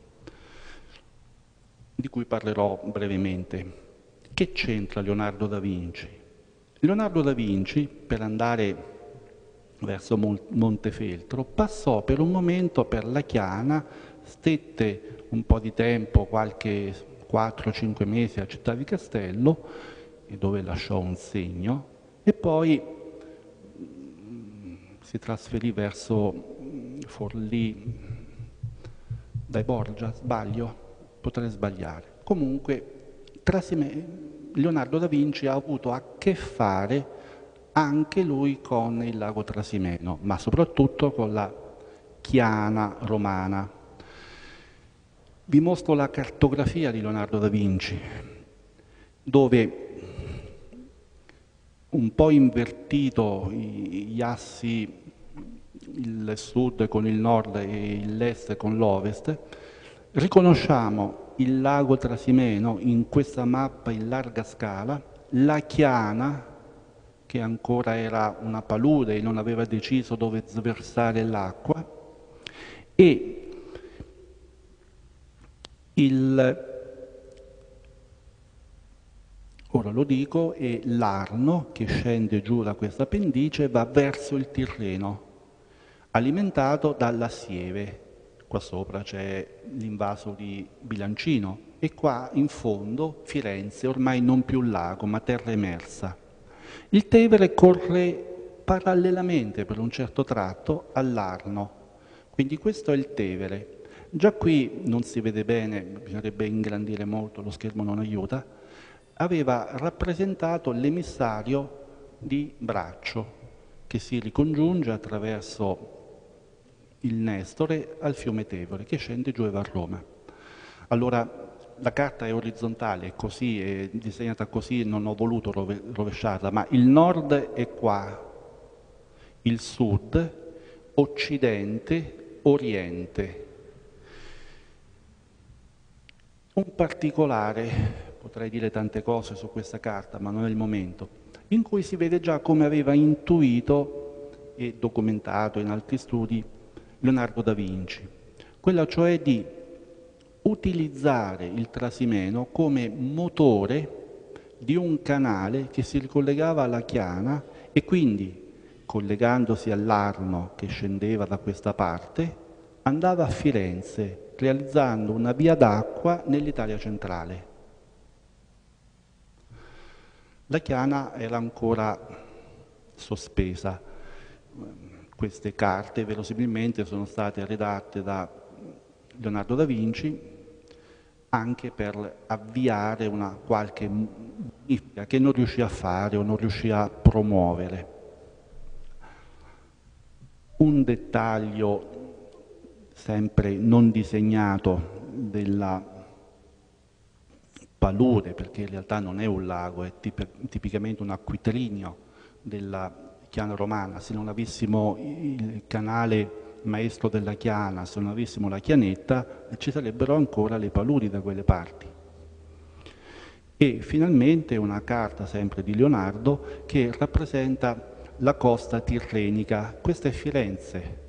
di cui parlerò brevemente. Che c'entra Leonardo da Vinci? Leonardo da Vinci, per andare verso Montefeltro, passò per un momento per la Chiana, stette un po' di tempo, qualche quattro cinque mesi a Città di Castello, dove lasciò un segno, e poi si trasferì verso Forlì, dai Borgia, sbaglio? Potrei sbagliare. Comunque, Leonardo da Vinci ha avuto a che fare anche lui con il lago Trasimeno, ma soprattutto con la Chiana romana. Vi mostro la cartografia di Leonardo da Vinci, dove un po' invertito gli assi, il sud con il nord e l'est con l'ovest, riconosciamo il lago Trasimeno in questa mappa in larga scala, la Chiana, che ancora era una palude e non aveva deciso dove sversare l'acqua, e il, ora lo dico, e l'Arno, che scende giù da questa pendice, va verso il Tirreno, alimentato dalla Sieve. Qua sopra c'è l'invaso di Bilancino e qua in fondo Firenze, ormai non più lago ma terra emersa. Il Tevere corre parallelamente per un certo tratto all'Arno, quindi questo è il Tevere. Già qui non si vede bene, bisognerebbe ingrandire molto, lo schermo non aiuta, aveva rappresentato l'emissario di Braccio, che si ricongiunge attraverso il Nestore al fiume Tevere, che scende giù e va a Roma. Allora, la carta è orizzontale, è così, è disegnata così, non ho voluto rovesciarla, ma il nord è qua, il sud, occidente, oriente. Un particolare, potrei dire tante cose su questa carta, ma non è il momento, in cui si vede già come aveva intuito e documentato in altri studi Leonardo da Vinci, quella cioè di utilizzare il Trasimeno come motore di un canale che si ricollegava alla Chiana e quindi, collegandosi all'Arno che scendeva da questa parte, andava a Firenze, realizzando una via d'acqua nell'Italia centrale. La Chiana era ancora sospesa. Queste carte verosimilmente sono state redatte da Leonardo da Vinci anche per avviare una qualche bonifica che non riuscì a fare o non riuscì a promuovere. Un dettaglio sempre non disegnato della palude, perché in realtà non è un lago, è tip- tipicamente un acquitrinio della Chiana romana. Se non avessimo il canale maestro della Chiana, se non avessimo la Chianetta, ci sarebbero ancora le paludi da quelle parti. E finalmente una carta sempre di Leonardo che rappresenta la costa tirrenica. Questa è Firenze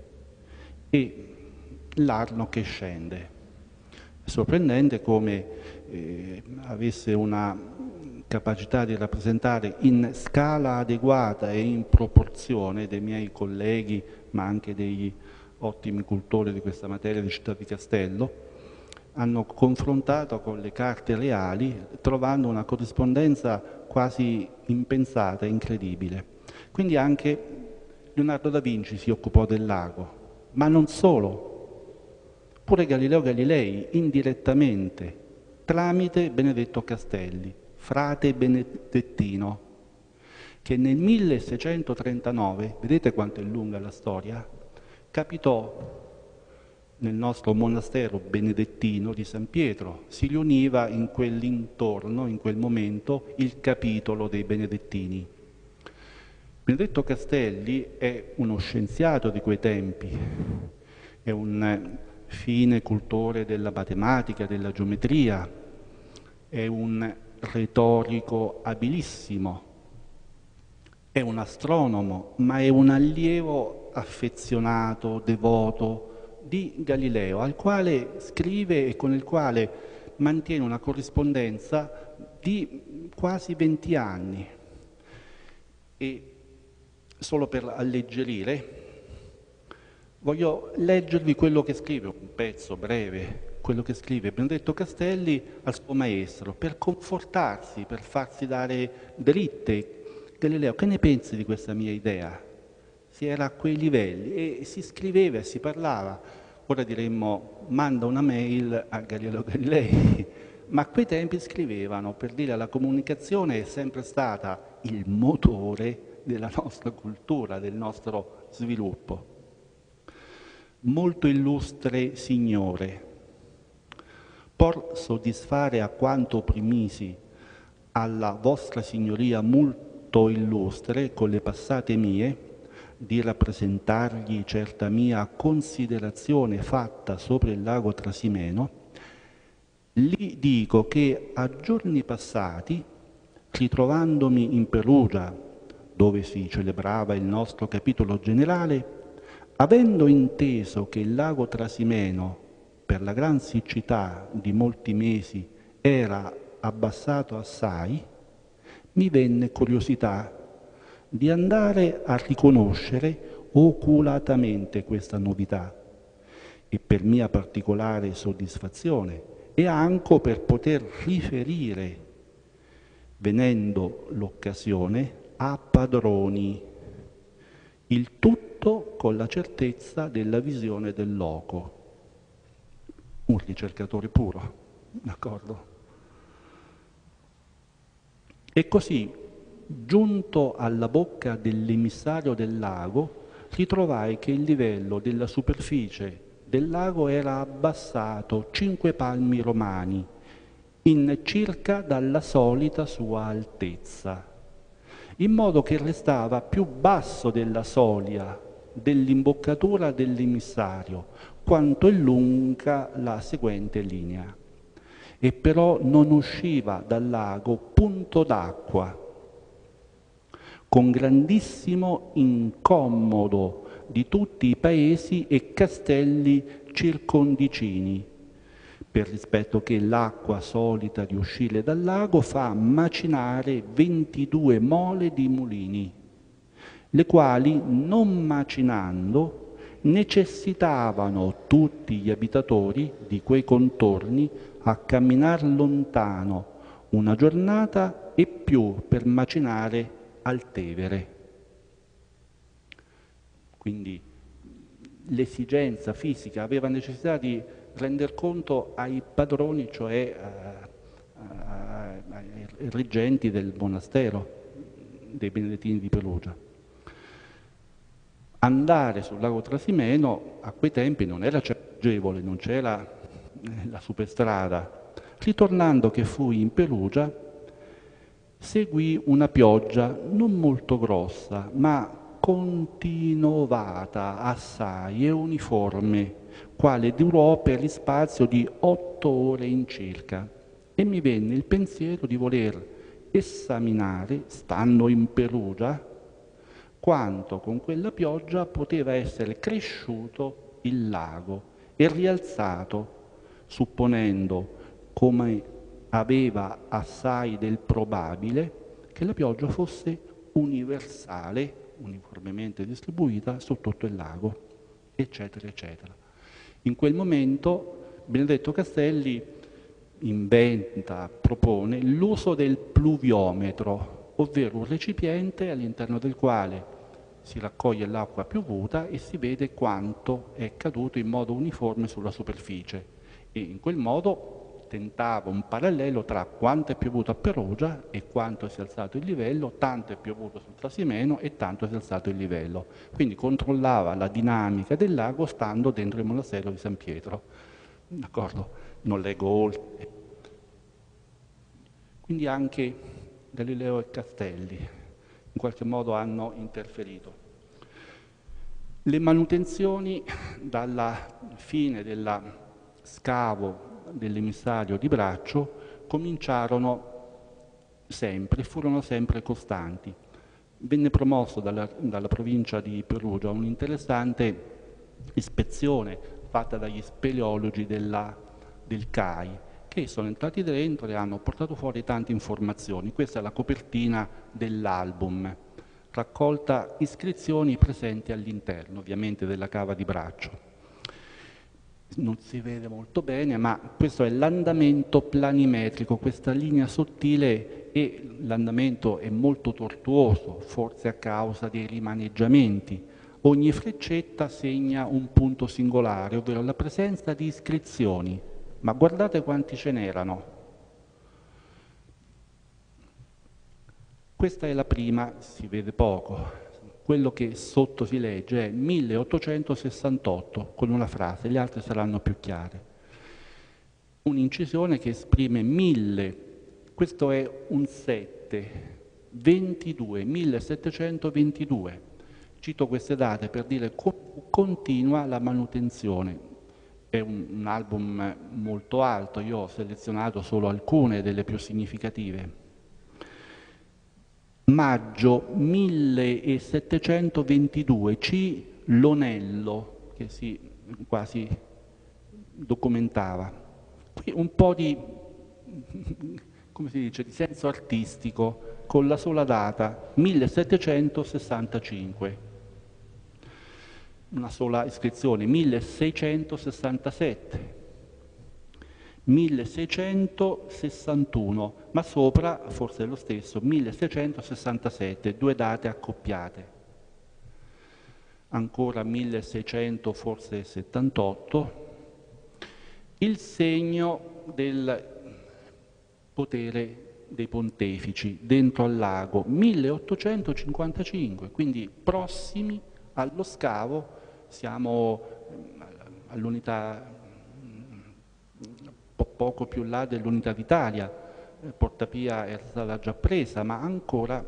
e l'Arno che scende. È sorprendente come eh, avesse una capacità di rappresentare in scala adeguata e in proporzione dei miei colleghi, ma anche degli ottimi cultori di questa materia di Città di Castello, hanno confrontato con le carte reali trovando una corrispondenza quasi impensata e incredibile. Quindi anche Leonardo da Vinci si occupò del lago, ma non solo, pure Galileo Galilei indirettamente, tramite Benedetto Castelli, frate benedettino, che nel milleseicentotrentanove, vedete quanto è lunga la storia, capitò nel nostro monastero benedettino di San Pietro. Si riuniva in quell'intorno, in quel momento, il capitolo dei benedettini. Benedetto Castelli è uno scienziato di quei tempi, è un fine cultore della matematica, della geometria, è un retorico abilissimo, è un astronomo, ma è un allievo affezionato, devoto di Galileo, al quale scrive e con il quale mantiene una corrispondenza di quasi venti anni. E solo per alleggerire, voglio leggervi quello che scrive, un pezzo breve, quello che scrive Benedetto Castelli al suo maestro, per confortarsi, per farsi dare dritte. Galileo, che ne pensi di questa mia idea? Si era a quei livelli e si scriveva e si parlava. Ora diremmo, manda una mail a Galileo Galilei, ma a quei tempi scrivevano, per dire la comunicazione è sempre stata il motore della nostra cultura, del nostro sviluppo. Molto illustre Signore, por soddisfare a quanto opprimisi alla vostra signoria molto illustre con le passate mie, di rappresentargli certa mia considerazione fatta sopra il lago Trasimeno, gli dico che a giorni passati, ritrovandomi in Perugia, dove si celebrava il nostro capitolo generale, avendo inteso che il lago Trasimeno, per la gran siccità di molti mesi, era abbassato assai, mi venne curiosità di andare a riconoscere oculatamente questa novità e per mia particolare soddisfazione e anche per poter riferire, venendo l'occasione, a padroni, il tutto con la certezza della visione del loco. Un ricercatore puro, d'accordo? E così, giunto alla bocca dell'emissario del lago, ritrovai che il livello della superficie del lago era abbassato cinque palmi romani, in circa dalla solita sua altezza, in modo che restava più basso della soglia dell'imboccatura dell'emissario, quanto è lunga la seguente linea. E però non usciva dal lago punto d'acqua, con grandissimo incommodo di tutti i paesi e castelli circondicini, per rispetto che l'acqua solita di uscire dal lago fa macinare ventidue mole di mulini, le quali, non macinando, necessitavano tutti gli abitatori di quei contorni a camminar lontano una giornata e più per macinare al Tevere. Quindi l'esigenza fisica aveva necessità di rendere conto ai padroni, cioè ai reggenti del monastero dei Benedettini di Perugia. Andare sul lago Trasimeno a quei tempi non era agevole, non c'era la superstrada. Ritornando che fui in Perugia, seguì una pioggia non molto grossa, ma continuata assai e uniforme, quale durò per il spazio di otto ore in circa, e mi venne il pensiero di voler esaminare, stando in Perugia, quanto con quella pioggia poteva essere cresciuto il lago e rialzato, supponendo, come aveva assai del probabile, che la pioggia fosse universale, uniformemente distribuita su tutto il lago, eccetera, eccetera. In quel momento Benedetto Castelli inventa, propone l'uso del pluviometro, ovvero un recipiente all'interno del quale si raccoglie l'acqua piovuta e si vede quanto è caduto in modo uniforme sulla superficie. E in quel modo tentava un parallelo tra quanto è piovuto a Perugia e quanto si è alzato il livello, tanto è piovuto sul Trasimeno e tanto si è alzato il livello. Quindi controllava la dinamica del lago stando dentro il monastero di San Pietro. D'accordo? Non leggo oltre. Quindi anche Galileo e Castelli in qualche modo hanno interferito. Le manutenzioni dalla fine del scavo dell'emissario di Braccio cominciarono sempre, furono sempre costanti. Venne promosso dalla, dalla provincia di Perugia un'interessante ispezione fatta dagli speleologi della, del C A I, che sono entrati dentro e hanno portato fuori tante informazioni. Questa è la copertina dell'album, raccolta iscrizioni presenti all'interno, ovviamente, della cava di Braccio. Non si vede molto bene, ma questo è l'andamento planimetrico, questa linea sottile, e l'andamento è molto tortuoso, forse a causa dei rimaneggiamenti. Ogni freccetta segna un punto singolare, ovvero la presenza di iscrizioni, ma guardate quanti ce n'erano. Questa è la prima, si vede poco. Quello che sotto si legge è milleottocentosessantotto, con una frase, le altre saranno più chiare. Un'incisione che esprime mille, questo è un sette, ventidue, millesettecentoventidue. Cito queste date per dire come continua la manutenzione. È un, un album molto alto, io ho selezionato solo alcune delle più significative. Maggio millesettecentoventidue, C. Lonello, che si quasi documentava. Qui un po' di, come si dice, di senso artistico, con la sola data, millesettecentosessantacinque. Una sola iscrizione, milleseicentosessantasette. milleseicentosessantuno, ma sopra, forse è lo stesso, milleseicentosessantasette, due date accoppiate. Ancora milleseicento, forse settantotto, il segno del potere dei pontefici dentro al lago, milleottocentocinquantacinque, quindi prossimi allo scavo, siamo all'unità poco più là dell'Unità d'Italia. Portapia era stata già presa, ma ancora,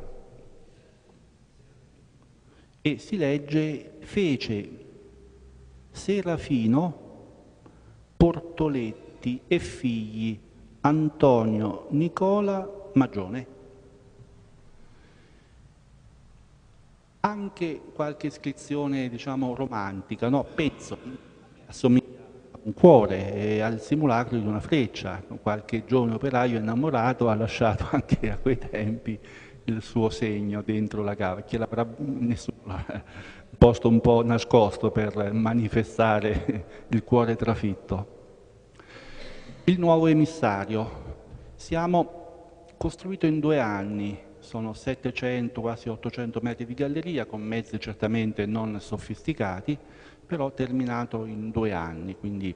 e si legge fece Serafino, Portoletti e figli Antonio Nicola Magione. Anche qualche iscrizione, diciamo, romantica, no? Penso, assomiglia un cuore e al simulacro di una freccia. Qualche giovane operaio innamorato ha lasciato anche a quei tempi il suo segno dentro la cava, che l'avrà nessuno, un posto un po' nascosto per manifestare il cuore trafitto. Il nuovo emissario. Siamo costruito in due anni, sono settecento, quasi ottocento metri di galleria, con mezzi certamente non sofisticati, però terminato in due anni, quindi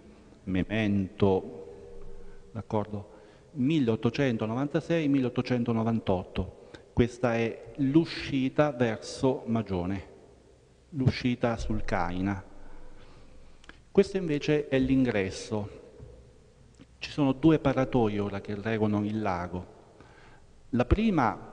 memento, d'accordo, milleottocentonovantasei milleottocentonovantotto. Questa è l'uscita verso Magione, l'uscita sul Caina. Questo invece è l'ingresso. Ci sono due paratoi ora che reggono il lago. La prima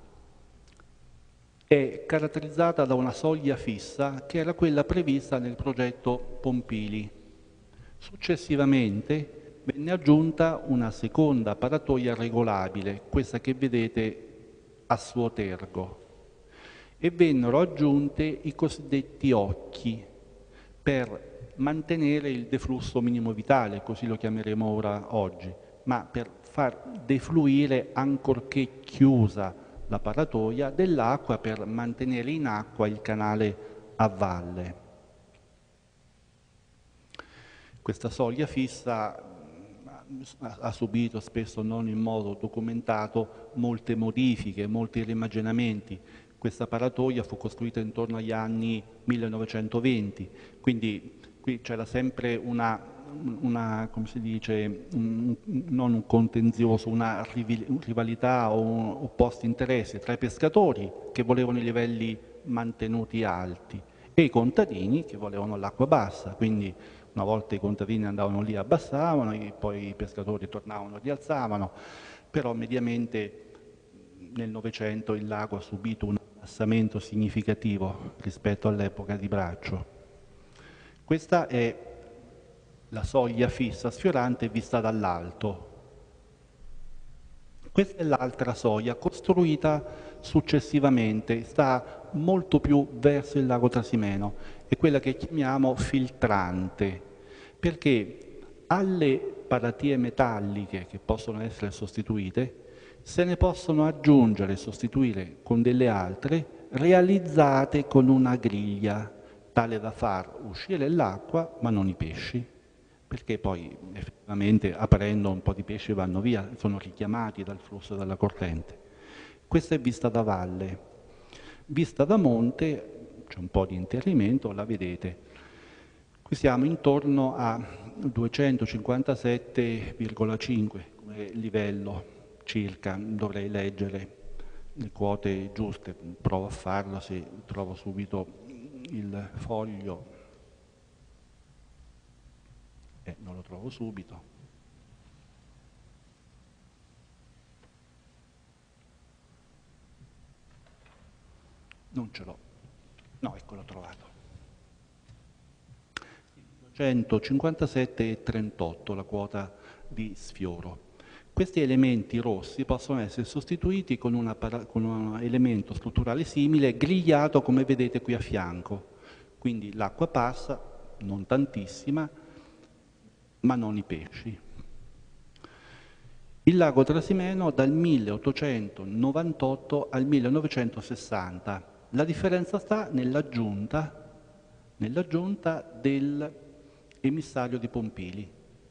è caratterizzata da una soglia fissa che era quella prevista nel progetto Pompili. Successivamente venne aggiunta una seconda paratoia regolabile, questa che vedete a suo tergo, e vennero aggiunte i cosiddetti occhi per mantenere il deflusso minimo vitale, così lo chiameremo ora oggi, ma per far defluire, ancorché chiusa la paratoia, dell'acqua per mantenere in acqua il canale a valle. Questa soglia fissa ha subito, spesso non in modo documentato, molte modifiche, molti rimaginamenti. Questa paratoia fu costruita intorno agli anni millenovecentoventi, quindi qui c'era sempre una, una, come si dice, un, non un contenzioso, una rivalità o opposti interessi tra i pescatori che volevano i livelli mantenuti alti e i contadini che volevano l'acqua bassa, quindi una volta i contadini andavano lì, abbassavano, e poi i pescatori tornavano e rialzavano, però mediamente nel Novecento il lago ha subito un abbassamento significativo rispetto all'epoca di Braccio. Questa è la soglia fissa sfiorante vista dall'alto. Questa è l'altra soglia costruita successivamente, sta molto più verso il lago Trasimeno, è quella che chiamiamo filtrante, perché alle paratie metalliche che possono essere sostituite se ne possono aggiungere e sostituire con delle altre realizzate con una griglia, tale da far uscire l'acqua ma non i pesci, perché poi effettivamente aprendo un po' di pesci vanno via, sono richiamati dal flusso della corrente. Questa è vista da valle. Vista da monte c'è un po' di interrimento, la vedete. Qui siamo intorno a duecentocinquantasette virgola cinque come livello circa, dovrei leggere le quote giuste, provo a farlo se trovo subito il foglio. Eh, non lo trovo subito. Non ce l'ho. No, ecco, l'ho trovato. duecentocinquantasette virgola trentotto la quota di sfioro. Questi elementi rossi possono essere sostituiti con, una con un elemento strutturale simile grigliato come vedete qui a fianco. Quindi l'acqua passa, non tantissima, ma non i pesci. Il lago Trasimeno dal milleottocentonovantotto al millenovecentosessanta. La differenza sta nell'aggiunta nell'aggiunta dell'emissario di Pompili.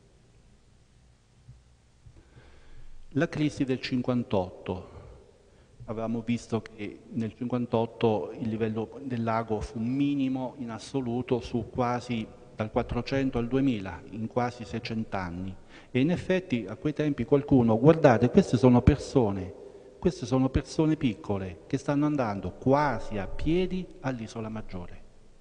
La crisi del cinquantotto. Avevamo visto che nel cinquantotto il livello del lago fu minimo in assoluto su quasi dal quattrocento al duemila, in quasi seicento anni. E in effetti a quei tempi qualcuno, guardate, queste sono persone, queste sono persone piccole che stanno andando quasi a piedi all'Isola Maggiore.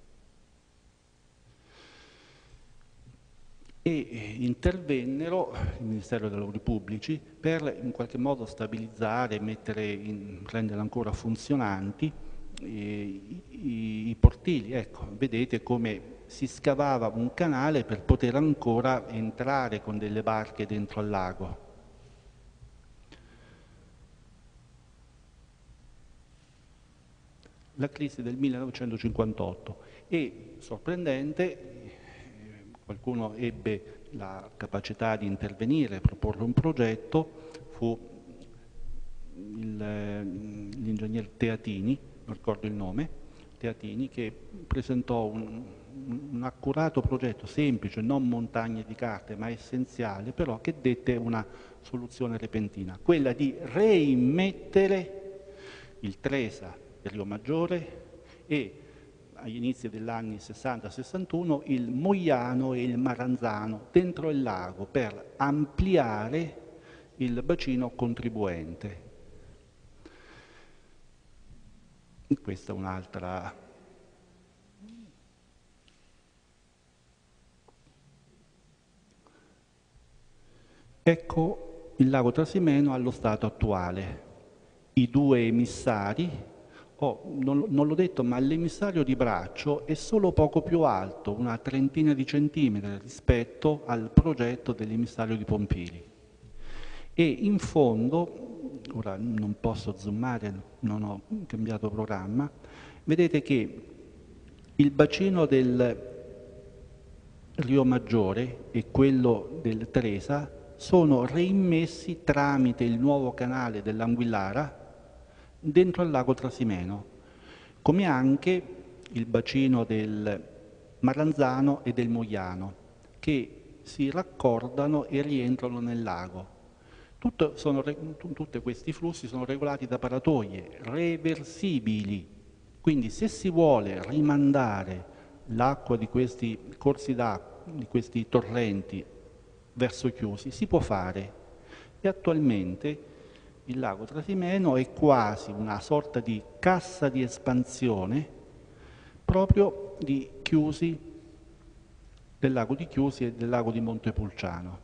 E intervennero il Ministero dei Lavori Pubblici per in qualche modo stabilizzare, mettere in, rendere ancora funzionanti eh, i, i, i portili. Ecco, vedete come si scavava un canale per poter ancora entrare con delle barche dentro al lago. La crisi del millenovecentocinquantotto e, sorprendente, qualcuno ebbe la capacità di intervenire, proporre un progetto, fu l'ingegner Teatini, non ricordo il nome, Teatini, che presentò un, un accurato progetto, semplice, non montagne di carte, ma essenziale, però che dette una soluzione repentina, quella di reimmettere il Tresa del Rio Maggiore e agli inizi degli anni sessanta sessantuno il Mogliano e il Maranzano dentro il lago per ampliare il bacino contribuente. Questa è un'altra. Ecco il lago Trasimeno allo stato attuale. I due emissari, oh, non, non l'ho detto, ma l'emissario di Braccio è solo poco più alto, una trentina di centimetri rispetto al progetto dell'emissario di Pompili. E in fondo, ora non posso zoomare, non ho cambiato programma, vedete che il bacino del Rio Maggiore e quello del Tresa sono reimmessi tramite il nuovo canale dell'Anguillara dentro al lago Trasimeno, come anche il bacino del Maranzano e del Mogliano, che si raccordano e rientrano nel lago. Tutto sono, tutti questi flussi sono regolati da paratoie reversibili, quindi se si vuole rimandare l'acqua di questi corsi d'acqua, di questi torrenti verso Chiusi, si può fare. E attualmente il lago Trasimeno è quasi una sorta di cassa di espansione proprio di Chiusi, del lago di Chiusi e del lago di Montepulciano.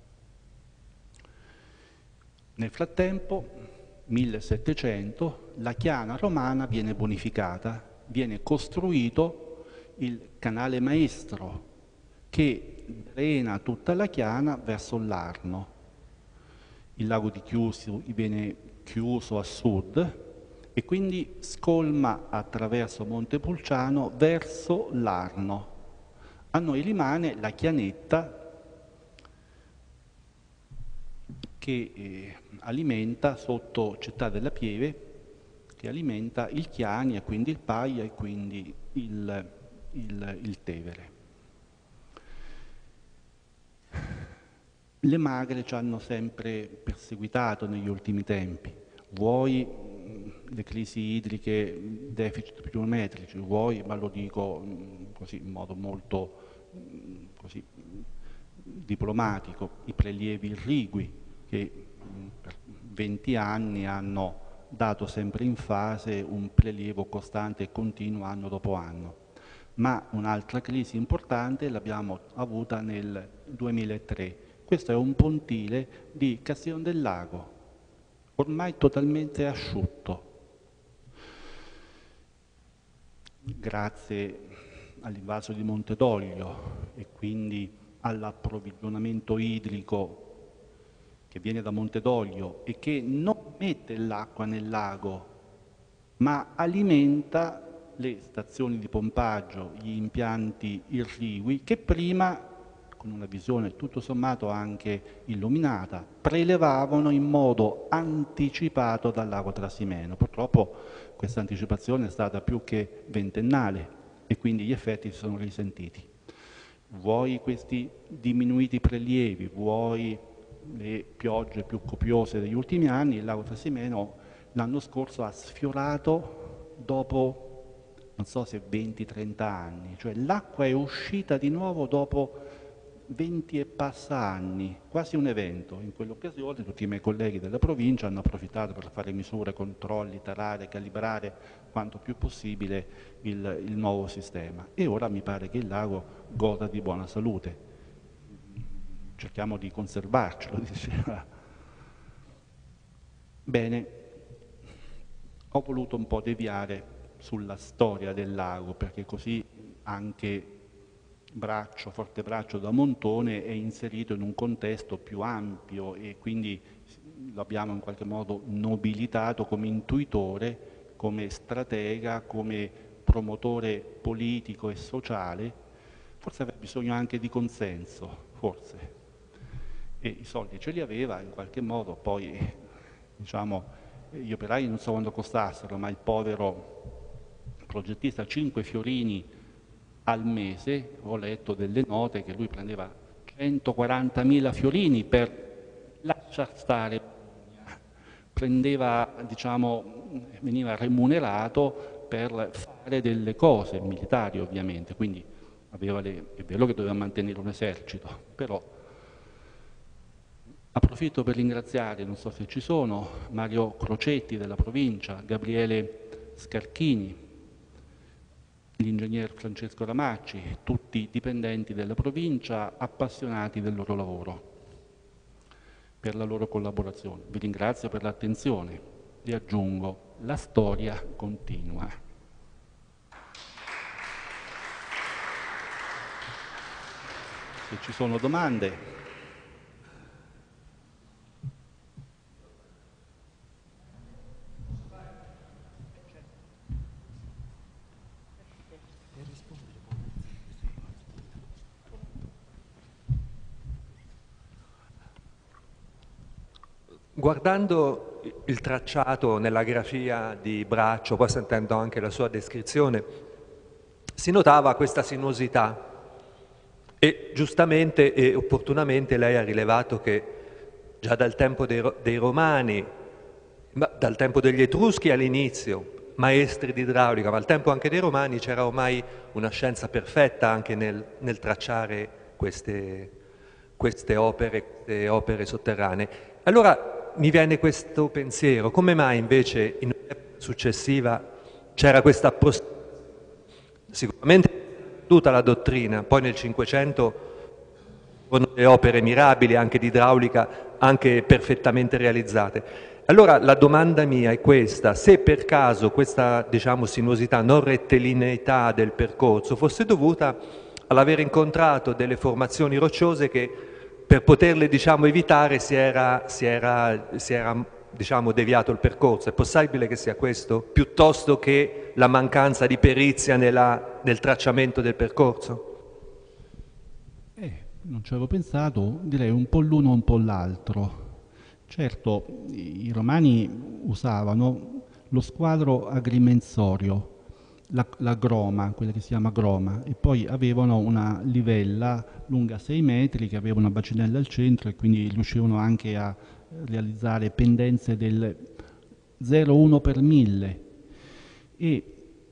Nel frattempo, millesettecento, la Chiana romana viene bonificata, viene costruito il canale maestro che drena tutta la Chiana verso l'Arno. Il lago di Chiusi viene chiuso a sud e quindi scolma attraverso Montepulciano verso l'Arno. A noi rimane la Chianetta che eh, alimenta sotto Città della Pieve, che alimenta il Chiani e quindi il Paglia e quindi il, il, il Tevere. Le magre ci hanno sempre perseguitato negli ultimi tempi, vuoi le crisi idriche, deficit pluviometrici, vuoi, ma lo dico così in modo molto così, diplomatico, i prelievi irrigui che per venti anni hanno dato sempre in fase un prelievo costante e continuo anno dopo anno. Ma un'altra crisi importante l'abbiamo avuta nel duemilatré. Questo è un pontile di Castiglione del Lago, ormai totalmente asciutto. Grazie all'invaso di Montedoglio e quindi all'approvvigionamento idrico che viene da Montedoglio e che non mette l'acqua nel lago, ma alimenta le stazioni di pompaggio, gli impianti irrigui che prima, con una visione tutto sommato anche illuminata, prelevavano in modo anticipato dal lago Trasimeno. Purtroppo questa anticipazione è stata più che ventennale e quindi gli effetti si sono risentiti. Vuoi questi diminuiti prelievi, vuoi le piogge più copiose degli ultimi anni, il lago Trasimeno l'anno scorso ha sfiorato dopo non so se venti trenta anni, cioè l'acqua è uscita di nuovo dopo venti e passa anni, quasi un evento. In quell'occasione tutti i miei colleghi della provincia hanno approfittato per fare misure, controlli, tarare, calibrare quanto più possibile il, il nuovo sistema. E ora mi pare che il lago goda di buona salute. Cerchiamo di conservarcelo, diceva. Bene, ho voluto un po' deviare sulla storia del lago, perché così anche Braccio, Fortebraccio da Montone è inserito in un contesto più ampio e quindi lo abbiamo in qualche modo nobilitato come intuitore, come stratega, come promotore politico e sociale. Forse aveva bisogno anche di consenso, forse. E i soldi ce li aveva in qualche modo, poi diciamo gli operai non so quanto costassero, ma il povero progettista cinque fiorini al mese. Ho letto delle note che lui prendeva centoquarantamila fiorini per lasciar stare, prendeva, diciamo, veniva remunerato per fare delle cose militari, ovviamente, quindi aveva le, è vero che doveva mantenere un esercito, però approfitto per ringraziare, non so se ci sono, Mario Crocetti della provincia, Gabriele Scarchini, l'ingegner Francesco Ramacci, tutti i dipendenti della provincia appassionati del loro lavoro, per la loro collaborazione. Vi ringrazio per l'attenzione e aggiungo, la storia continua. Se ci sono domande. Guardando il tracciato nella grafia di Braccio, poi sentendo anche la sua descrizione, si notava questa sinuosità e giustamente e opportunamente lei ha rilevato che già dal tempo dei, dei Romani, ma dal tempo degli Etruschi all'inizio, maestri di idraulica, ma al tempo anche dei Romani c'era ormai una scienza perfetta anche nel, nel tracciare queste, queste, opere, queste opere sotterranee. Allora mi viene questo pensiero, come mai invece in un'epoca successiva c'era questa approssimazione? Sicuramente tutta la dottrina, poi nel Cinquecento furono le opere mirabili anche di idraulica, anche perfettamente realizzate. Allora la domanda mia è questa: se per caso questa, diciamo, sinuosità, non rettilineità del percorso fosse dovuta all'aver incontrato delle formazioni rocciose che per poterle, diciamo, evitare si era, si era, si era diciamo, deviato il percorso. È possibile che sia questo, piuttosto che la mancanza di perizia nella, nel tracciamento del percorso? Eh, non ci avevo pensato, direi un po' l'uno un po' l'altro. Certo, i romani usavano lo squadro agrimensorio, la, la groma, quella che si chiama groma, e poi avevano una livella lunga sei metri che aveva una bacinella al centro e quindi riuscivano anche a realizzare pendenze del zero virgola uno per mille. E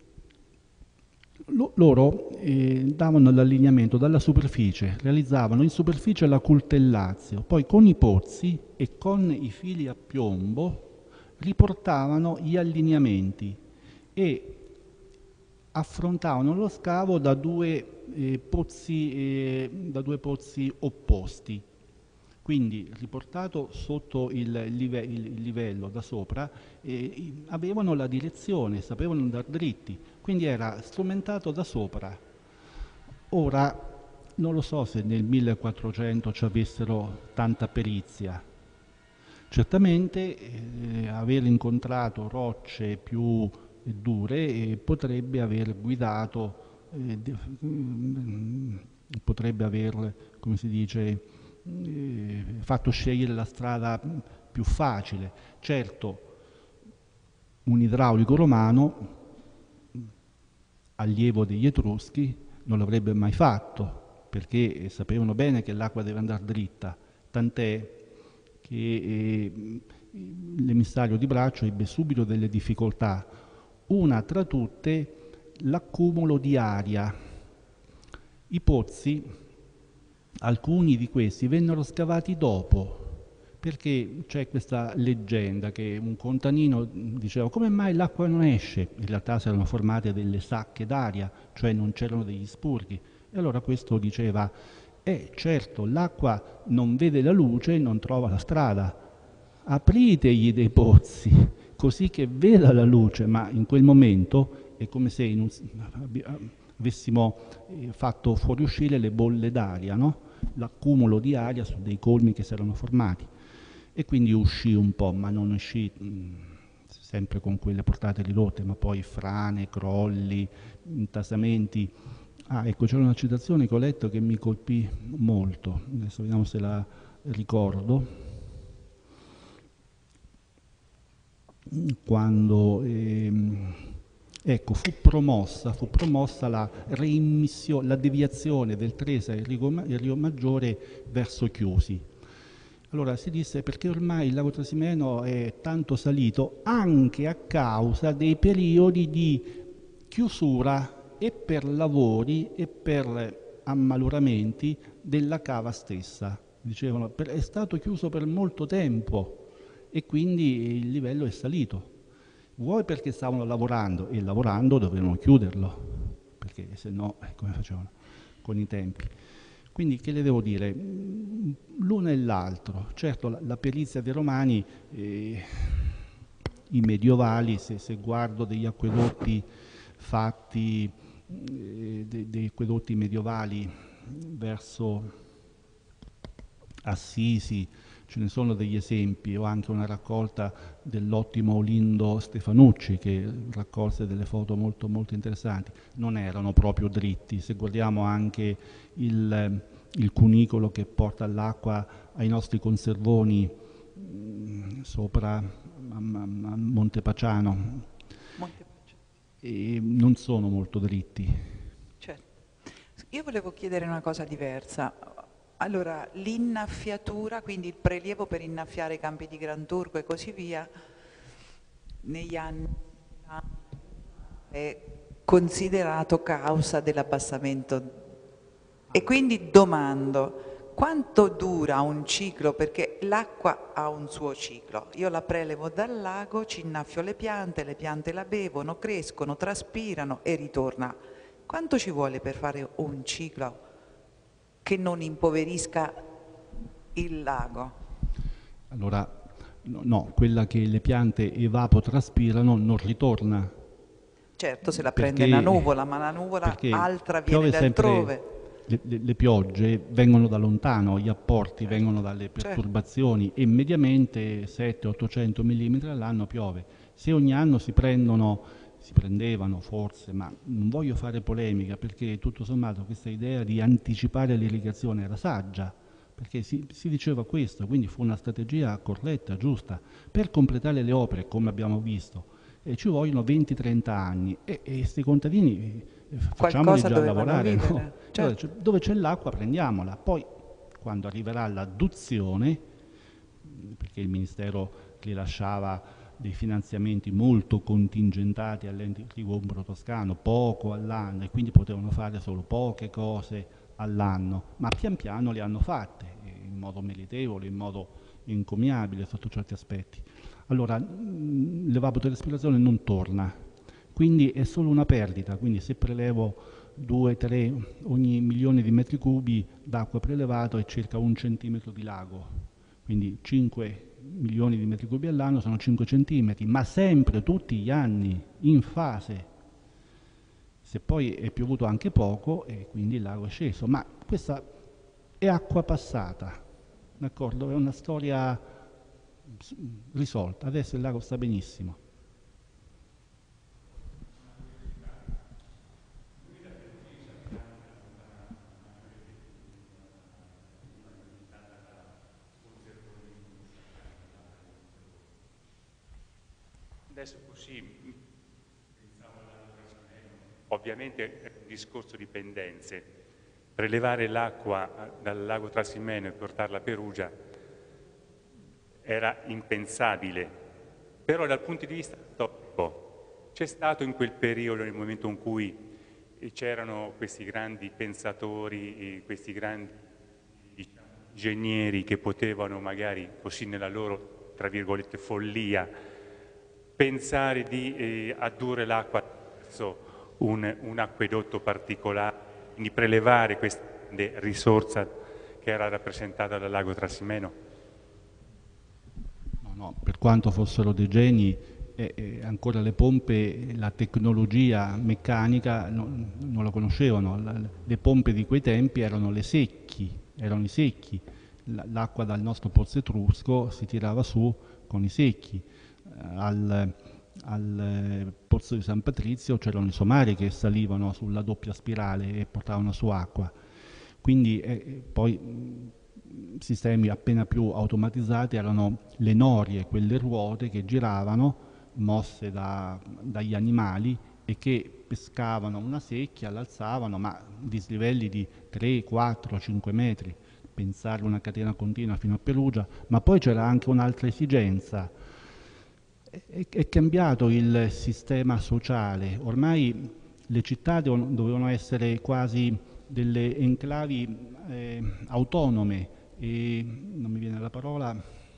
lo, loro eh, davano l'allineamento dalla superficie, realizzavano in superficie la cultellazio, poi con i pozzi e con i fili a piombo riportavano gli allineamenti e affrontavano lo scavo da due, eh, pozzi, eh, da due pozzi opposti. Quindi riportato sotto il, live il livello da sopra, eh, avevano la direzione, sapevano andare dritti, quindi era strumentato da sopra. Ora non lo so se nel millequattrocento ci avessero tanta perizia. Certamente eh, aver incontrato rocce più dure eh, potrebbe aver guidato, eh, potrebbe aver, come si dice, eh, fatto scegliere la strada più facile. Certo, un idraulico romano, allievo degli Etruschi, non l'avrebbe mai fatto, perché sapevano bene che l'acqua deve andare dritta, tant'è che eh, l'emissario di Braccio ebbe subito delle difficoltà. Una tra tutte l'accumulo di aria. I pozzi, alcuni di questi, vennero scavati dopo, perché c'è questa leggenda che un contadino diceva: come mai l'acqua non esce? In realtà si erano formate delle sacche d'aria, cioè non c'erano degli spurghi. E allora questo diceva: eh certo, l'acqua non vede la luce e non trova la strada, apritegli dei pozzi così che veda la luce. Ma in quel momento è come se in un, avessimo fatto fuoriuscire le bolle d'aria, no? L'accumulo di aria su dei colmi che si erano formati, e quindi uscì un po', ma non uscì mh, sempre con quelle portate ridotte, ma poi frane, crolli, intasamenti. Ah, ecco, c'era una citazione che ho letto che mi colpì molto, adesso vediamo se la ricordo. Quando ehm, ecco, fu promossa, fu promossa la reimmissione, la deviazione del Tresa e il Rio Maggiore verso Chiusi. Allora si disse perché ormai il lago Trasimeno è tanto salito anche a causa dei periodi di chiusura e per lavori e per ammaluramenti della cava stessa. Dicevano è stato chiuso per molto tempo e quindi il livello è salito. Vuoi perché stavano lavorando e lavorando dovevano chiuderlo, perché se no eh, come facevano con i tempi. Quindi che le devo dire? L'uno e l'altro. Certo la, la perizia dei romani, eh, i medievali, se, se guardo degli acquedotti fatti, eh, de, degli acquedotti medievali verso Assisi, ce ne sono degli esempi. Ho anche una raccolta dell'ottimo Olindo Stefanucci che raccolse delle foto molto, molto interessanti. Non erano proprio dritti. Se guardiamo anche il, il cunicolo che porta l'acqua ai nostri conservoni mh, sopra a, a, a Montepaciano, Montepaciano. E non sono molto dritti. Certo. Io volevo chiedere una cosa diversa. Allora, l'innaffiatura, quindi il prelievo per innaffiare i campi di Granturco e così via, negli anni è considerato causa dell'abbassamento. E quindi domando, quanto dura un ciclo? Perché l'acqua ha un suo ciclo. Io la prelevo dal lago, ci innaffio le piante, le piante la bevono, crescono, traspirano e ritorna. Quanto ci vuole per fare un ciclo che non impoverisca il lago? Allora, no, no, quella che le piante evapotraspirano non ritorna. Certo, se la perché, prende una nuvola, ma la nuvola altra viene da altrove. Le, le, le piogge vengono da lontano, gli apporti certo. vengono dalle perturbazioni certo. e mediamente settecento ottocento millimetri all'anno piove. Se ogni anno si prendono... si prendevano forse, ma non voglio fare polemica perché tutto sommato questa idea di anticipare l'irrigazione era saggia, perché si, si diceva questo, quindi fu una strategia corretta, giusta. Per completare le opere, come abbiamo visto, eh, ci vogliono venti trenta anni e questi contadini eh, facciamoli già lavorare. No? Certo. Cioè, dove c'è l'acqua prendiamola, poi quando arriverà l'adduzione, perché il Ministero rilasciava dei finanziamenti molto contingentati all'ente Rigombro Toscano, poco all'anno, e quindi potevano fare solo poche cose all'anno, ma pian piano le hanno fatte, in modo meritevole, in modo encomiabile sotto certi aspetti. Allora, l'evapotraspirazione non torna, quindi è solo una perdita, quindi se prelevo due tre ogni milione di metri cubi d'acqua prelevato è circa un centimetro di lago, quindi cinque milioni di metri cubi all'anno sono cinque centimetri, ma sempre tutti gli anni in fase. Se poi è piovuto anche poco e quindi il lago è sceso, ma questa è acqua passata, d'accordo? È una storia risolta, adesso il lago sta benissimo. Adesso così, ovviamente è un discorso di pendenze. Prelevare l'acqua dal lago Trasimeno e portarla a Perugia era impensabile, però dal punto di vista storico c'è stato in quel periodo, nel momento in cui c'erano questi grandi pensatori, questi grandi diciamo, ingegneri che potevano magari, così nella loro, tra virgolette, follia, pensare di eh, addurre l'acqua attraverso un, un acquedotto particolare, quindi prelevare questa risorsa che era rappresentata dal lago Trasimeno? No, no, per quanto fossero dei geni, eh, eh, ancora le pompe, la tecnologia meccanica non, non la conoscevano. La, le pompe di quei tempi erano le secchi, erano i secchi. L'acqua dal nostro pozzo etrusco si tirava su con i secchi. Al, al pozzo di San Patrizio c'erano i somari che salivano sulla doppia spirale e portavano su acqua, quindi eh, poi mh, sistemi appena più automatizzati erano le norie, quelle ruote che giravano mosse da, dagli animali e che pescavano una secchia, l'alzavano, ma dislivelli di tre, quattro, cinque metri, pensare una catena continua fino a Perugia, ma poi c'era anche un'altra esigenza. È, è cambiato il sistema sociale, ormai le città dovevano essere quasi delle enclavi eh, autonome e, non mi viene la parola,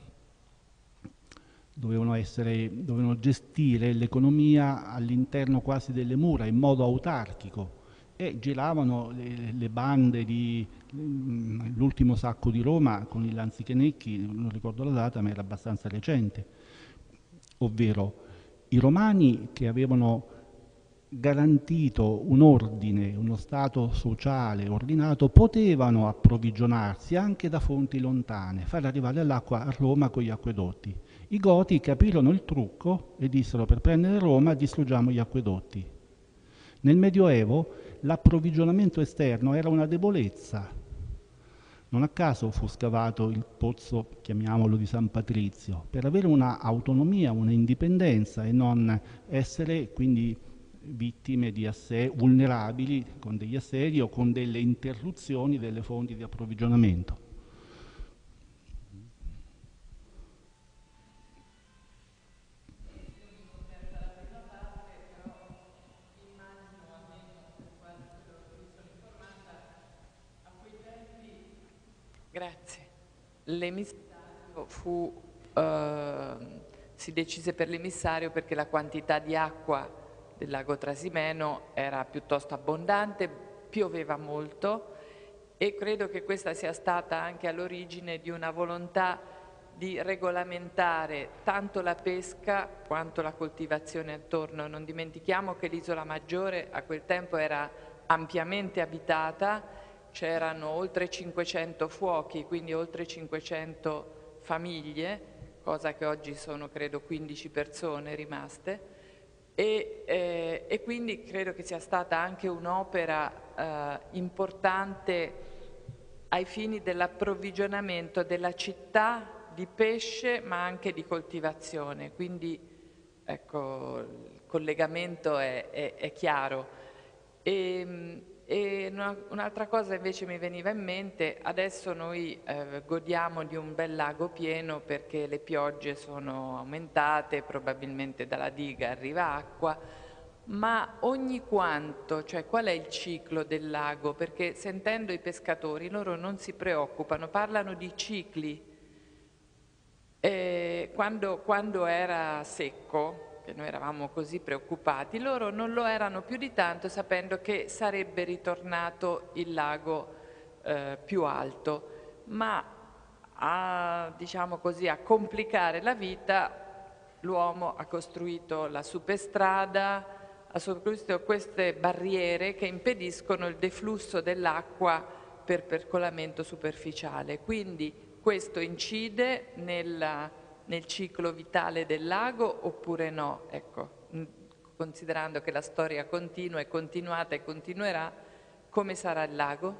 dovevano, essere, dovevano gestire l'economia all'interno quasi delle mura in modo autarchico e giravano le, le bande di l'ultimo sacco di Roma con i lanzichenecchi, non ricordo la data ma era abbastanza recente, ovvero i romani che avevano garantito un ordine, uno stato sociale ordinato, potevano approvvigionarsi anche da fonti lontane, far arrivare l'acqua a Roma con gli acquedotti. I Goti capirono il trucco e dissero: per prendere Roma distruggiamo gli acquedotti. Nel Medioevo l'approvvigionamento esterno era una debolezza. Non a caso fu scavato il pozzo, chiamiamolo, di San Patrizio, per avere una autonomia, una indipendenza e non essere quindi vittime di assedi, vulnerabili con degli assedi o con delle interruzioni delle fonti di approvvigionamento. Grazie. L'emissario fu, eh, si decise per l'emissario perché la quantità di acqua del lago Trasimeno era piuttosto abbondante, pioveva molto e credo che questa sia stata anche all'origine di una volontà di regolamentare tanto la pesca quanto la coltivazione attorno. Non dimentichiamo che l'isola Maggiore a quel tempo era ampiamente abitata, c'erano oltre cinquecento fuochi, quindi oltre cinquecento famiglie, cosa che oggi sono credo quindici persone rimaste. E, eh, e quindi credo che sia stata anche un'opera eh, importante ai fini dell'approvvigionamento della città di pesce ma anche di coltivazione, quindi ecco, il collegamento è, è, è chiaro. E, e un'altra cosa invece mi veniva in mente: adesso noi eh, godiamo di un bel lago pieno perché le piogge sono aumentate, probabilmente dalla diga arriva acqua, ma ogni quanto, cioè qual è il ciclo del lago? Perché sentendo i pescatori loro non si preoccupano, parlano di cicli. E quando, quando era secco, che noi eravamo così preoccupati, loro non lo erano più di tanto, sapendo che sarebbe ritornato il lago eh, più alto, ma a, diciamo così, a complicare la vita l'uomo ha costruito la superstrada, ha costruito queste barriere che impediscono il deflusso dell'acqua per percolamento superficiale, quindi questo incide nella nel ciclo vitale del lago oppure no? Ecco, considerando che la storia continua e continuata e continuerà, come sarà il lago?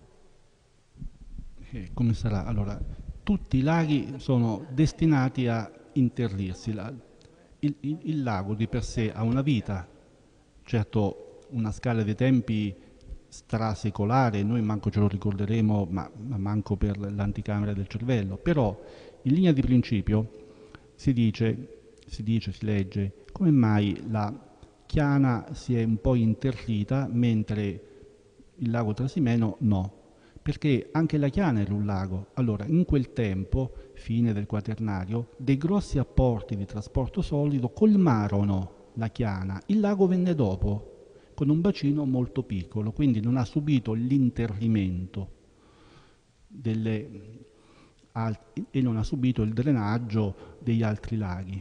Eh, come sarà? Allora, tutti i laghi sono destinati a interrirsi. La, il, il, il lago di per sé ha una vita, certo una scala dei tempi strasecolare, noi manco ce lo ricorderemo, ma, ma manco per l'anticamera del cervello, però in linea di principio si dice, si dice, si legge, come mai la Chiana si è un po' interrita mentre il lago Trasimeno no, perché anche la Chiana era un lago. Allora, in quel tempo, fine del Quaternario, dei grossi apporti di trasporto solido colmarono la Chiana, il lago venne dopo, con un bacino molto piccolo, quindi non ha subito l'interrimento delle e non ha subito il drenaggio degli altri laghi.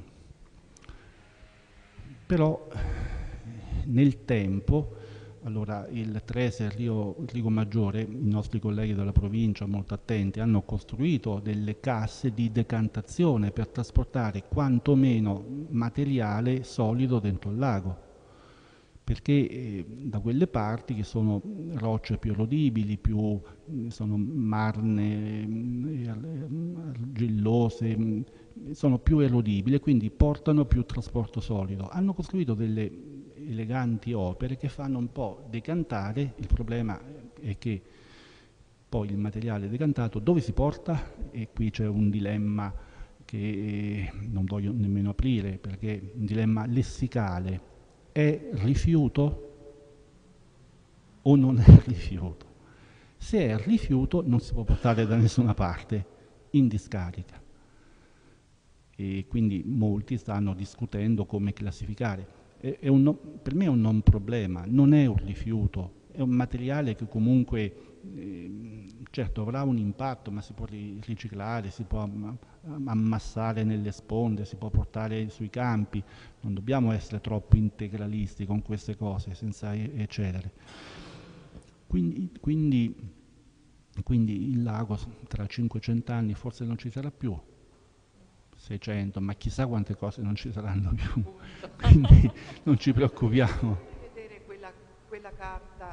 Però nel tempo, allora il Trese e il Rio, il Rio Maggiore, i nostri colleghi della provincia molto attenti, hanno costruito delle casse di decantazione per trasportare quantomeno materiale solido dentro il lago, perché eh, da quelle parti, che sono rocce più erodibili, più, sono marne, argillose, sono più erodibili e quindi portano più trasporto solido. Hanno costruito delle eleganti opere che fanno un po' decantare. Il problema è che poi il materiale decantato dove si porta? E qui c'è un dilemma che non voglio nemmeno aprire, perché è un dilemma lessicale: è rifiuto o non è rifiuto? Se è rifiuto non si può portare da nessuna parte in discarica, e quindi molti stanno discutendo come classificare. È, è un no, per me è un non problema, non è un rifiuto, è un materiale che comunque eh, certo avrà un impatto, ma si può riciclare, si può ammassare nelle sponde, si può portare sui campi. Non dobbiamo essere troppo integralisti con queste cose, senza eccedere. Quindi, quindi, quindi il lago tra cinquecento anni forse non ci sarà più, seicento, ma chissà quante cose non ci saranno più. Quindi non ci preoccupiamo. Vedere quella, quella carta.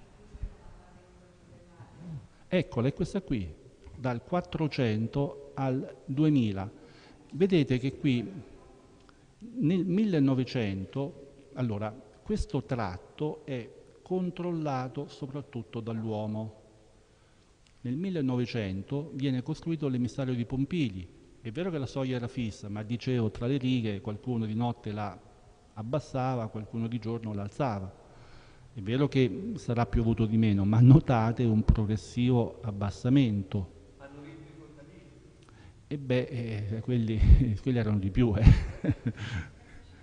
Eccola, è questa qui, dal quattrocento al duemila. Vedete che qui nel millenovecento, allora, questo tratto è controllato soprattutto dall'uomo. Nel millenovecento viene costruito l'emissario di Pompili. È vero che la soglia era fissa, ma dicevo tra le righe qualcuno di notte la abbassava, qualcuno di giorno la alzava. È vero che sarà piovuto di meno, ma notate un progressivo abbassamento. Hanno vinto i contadini? E beh, eh, quelli, quelli erano di più. Eh.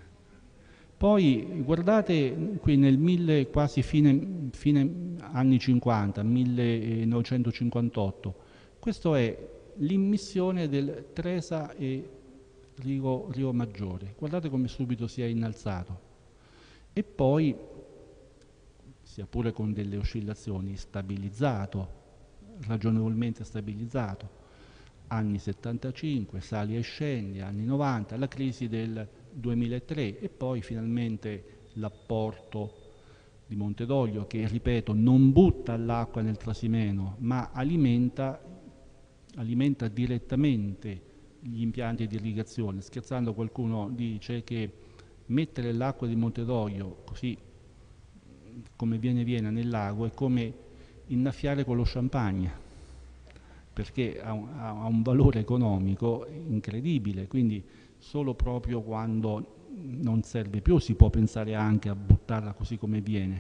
Poi guardate qui nel mille, quasi fine, fine anni cinquanta, millenovecentocinquantotto, questo è l'immissione del Tresa e Rio, Rio Maggiore. Guardate come subito si è innalzato. E poi, sia pure con delle oscillazioni, stabilizzato, ragionevolmente stabilizzato. Anni settantacinque, sali e scendi, anni novanta, la crisi del duemilatré e poi finalmente l'apporto di Montedoglio che, ripeto, non butta l'acqua nel Trasimeno, ma alimenta, alimenta direttamente gli impianti di irrigazione. Scherzando qualcuno dice che mettere l'acqua di Montedoglio così come viene viene nel lago è come innaffiare con lo champagne, perché ha un, ha un valore economico incredibile, quindi solo proprio quando non serve più si può pensare anche a buttarla così come viene.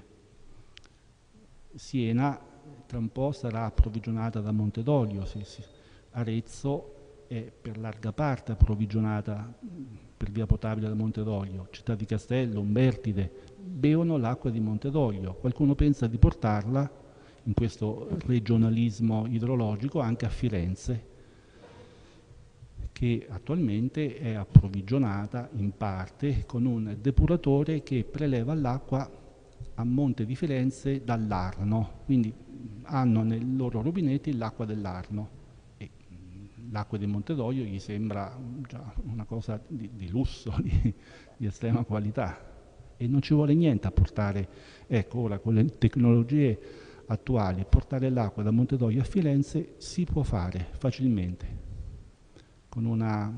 Siena tra un po' sarà approvvigionata da Montedoglio, sì, sì. Arezzo è per larga parte approvvigionata per via potabile da Montedoglio, Città di Castello, Umbertide bevono l'acqua di Montedoglio. Qualcuno pensa di portarla in questo regionalismo idrologico anche a Firenze, che attualmente è approvvigionata in parte con un depuratore che preleva l'acqua a Monte di Firenze dall'Arno, quindi hanno nei loro rubinetti l'acqua dell'Arno e l'acqua di Montedoglio gli sembra già una cosa di, di lusso, di, di estrema qualità, e non ci vuole niente a portare, ecco, ora con le tecnologie attuali, portare l'acqua da Montedoglio a Firenze si può fare facilmente. Con una,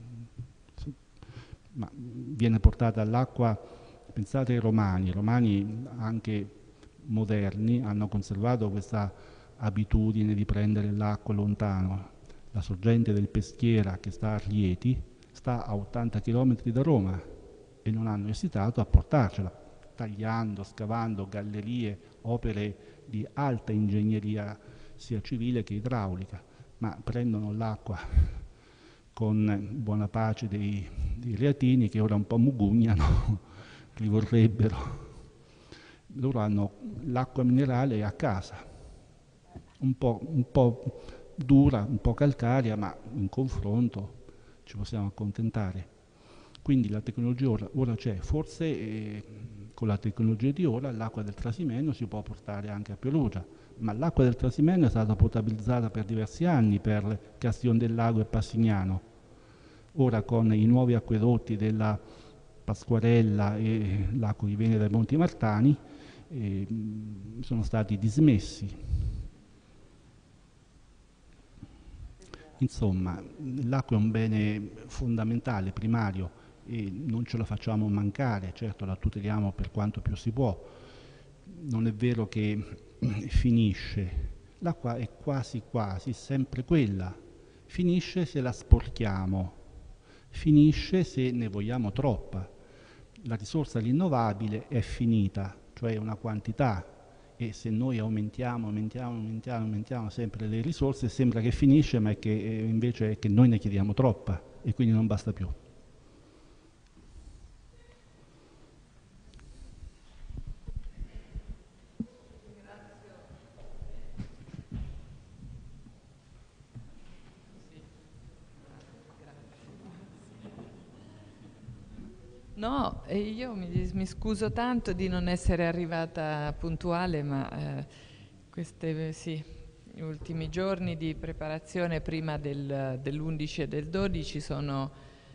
ma viene portata l'acqua, pensate ai romani, i romani anche moderni hanno conservato questa abitudine di prendere l'acqua lontano. La sorgente del Peschiera, che sta a Rieti, sta a ottanta chilometri da Roma e non hanno esitato a portarcela, tagliando, scavando gallerie, opere di alta ingegneria sia civile che idraulica, ma prendono l'acqua con buona pace dei, dei reatini che ora un po' mugugnano, li vorrebbero. Loro hanno l'acqua minerale a casa, un po', un po' dura, un po' calcarea, ma in confronto ci possiamo accontentare. Quindi la tecnologia ora, ora c'è, forse eh, con la tecnologia di ora l'acqua del Trasimeno si può portare anche a Perugia, ma l'acqua del Trasimeno è stata potabilizzata per diversi anni per Castion del Lago e Passignano. Ora con i nuovi acquedotti della Pasquarella e l'acqua che viene dai Monti Martani eh, sono stati dismessi. Insomma, l'acqua è un bene fondamentale, primario, e non ce la facciamo mancare, certo la tuteliamo per quanto più si può. Non è vero che finisce, l'acqua è quasi quasi sempre quella, finisce se la sporchiamo, finisce se ne vogliamo troppa. La risorsa rinnovabile è finita, cioè una quantità, e se noi aumentiamo, aumentiamo, aumentiamo, aumentiamo sempre le risorse sembra che finisce, ma è che eh, invece è che noi ne chiediamo troppa e quindi non basta più. No, e io mi, mi scuso tanto di non essere arrivata puntuale, ma eh, questi sì, gli ultimi giorni di preparazione prima del, dell'undici e del dodici sono,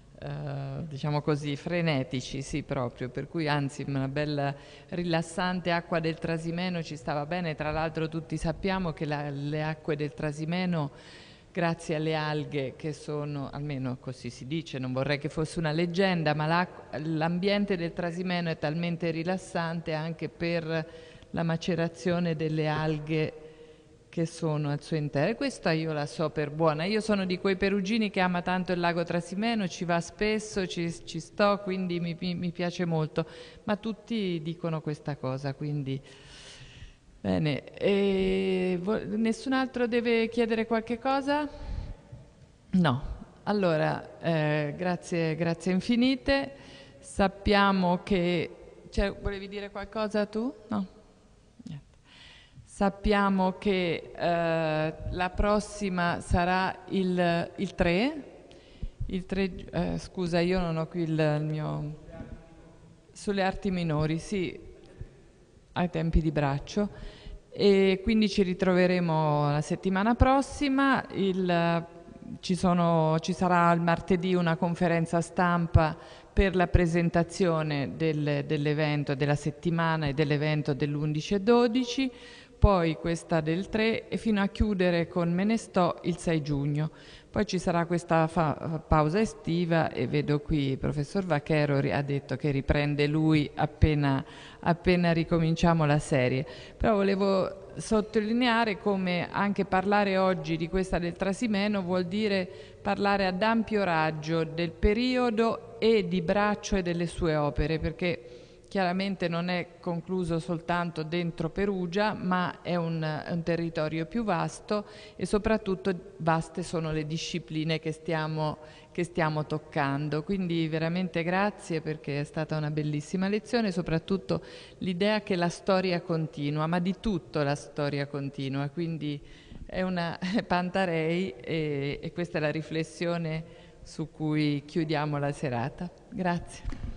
eh, diciamo così, frenetici, sì, proprio, per cui anzi una bella rilassante acqua del Trasimeno ci stava bene. Tra l'altro tutti sappiamo che la, le acque del Trasimeno, grazie alle alghe che sono, almeno così si dice, non vorrei che fosse una leggenda, ma l'ambiente del Trasimeno è talmente rilassante anche per la macerazione delle alghe che sono al suo interno. E questa io la so per buona. Io sono di quei perugini che ama tanto il lago Trasimeno, ci va spesso, ci, ci sto, quindi mi, mi piace molto. Ma tutti dicono questa cosa, quindi... Bene, e nessun altro deve chiedere qualche cosa? No. Allora, eh, grazie, grazie infinite. Sappiamo che... Cioè, volevi dire qualcosa tu? No? Niente. Sappiamo che eh, la prossima sarà il, il tre. Il tre eh, scusa, io non ho qui il, il mio... Sulle arti minori, sì. Ai tempi di braccio, e quindi ci ritroveremo la settimana prossima. Il, ci, sono, ci sarà il martedì una conferenza stampa per la presentazione del, dell'evento della settimana e dell'evento dell'undici e dodici, poi questa del tre e fino a chiudere con Me ne sto il sei giugno. Poi ci sarà questa pausa estiva e vedo qui il professor Vachero ha detto che riprende lui appena, appena ricominciamo la serie. Però volevo sottolineare come anche parlare oggi di questa del Trasimeno vuol dire parlare ad ampio raggio del periodo e di Braccio e delle sue opere, perché chiaramente non è concluso soltanto dentro Perugia, ma è un, un territorio più vasto e soprattutto vaste sono le discipline che stiamo, che stiamo toccando. Quindi veramente grazie, perché è stata una bellissima lezione, soprattutto l'idea che la storia continua, ma di tutto la storia continua. Quindi è una Pantarei e, e questa è la riflessione su cui chiudiamo la serata. Grazie.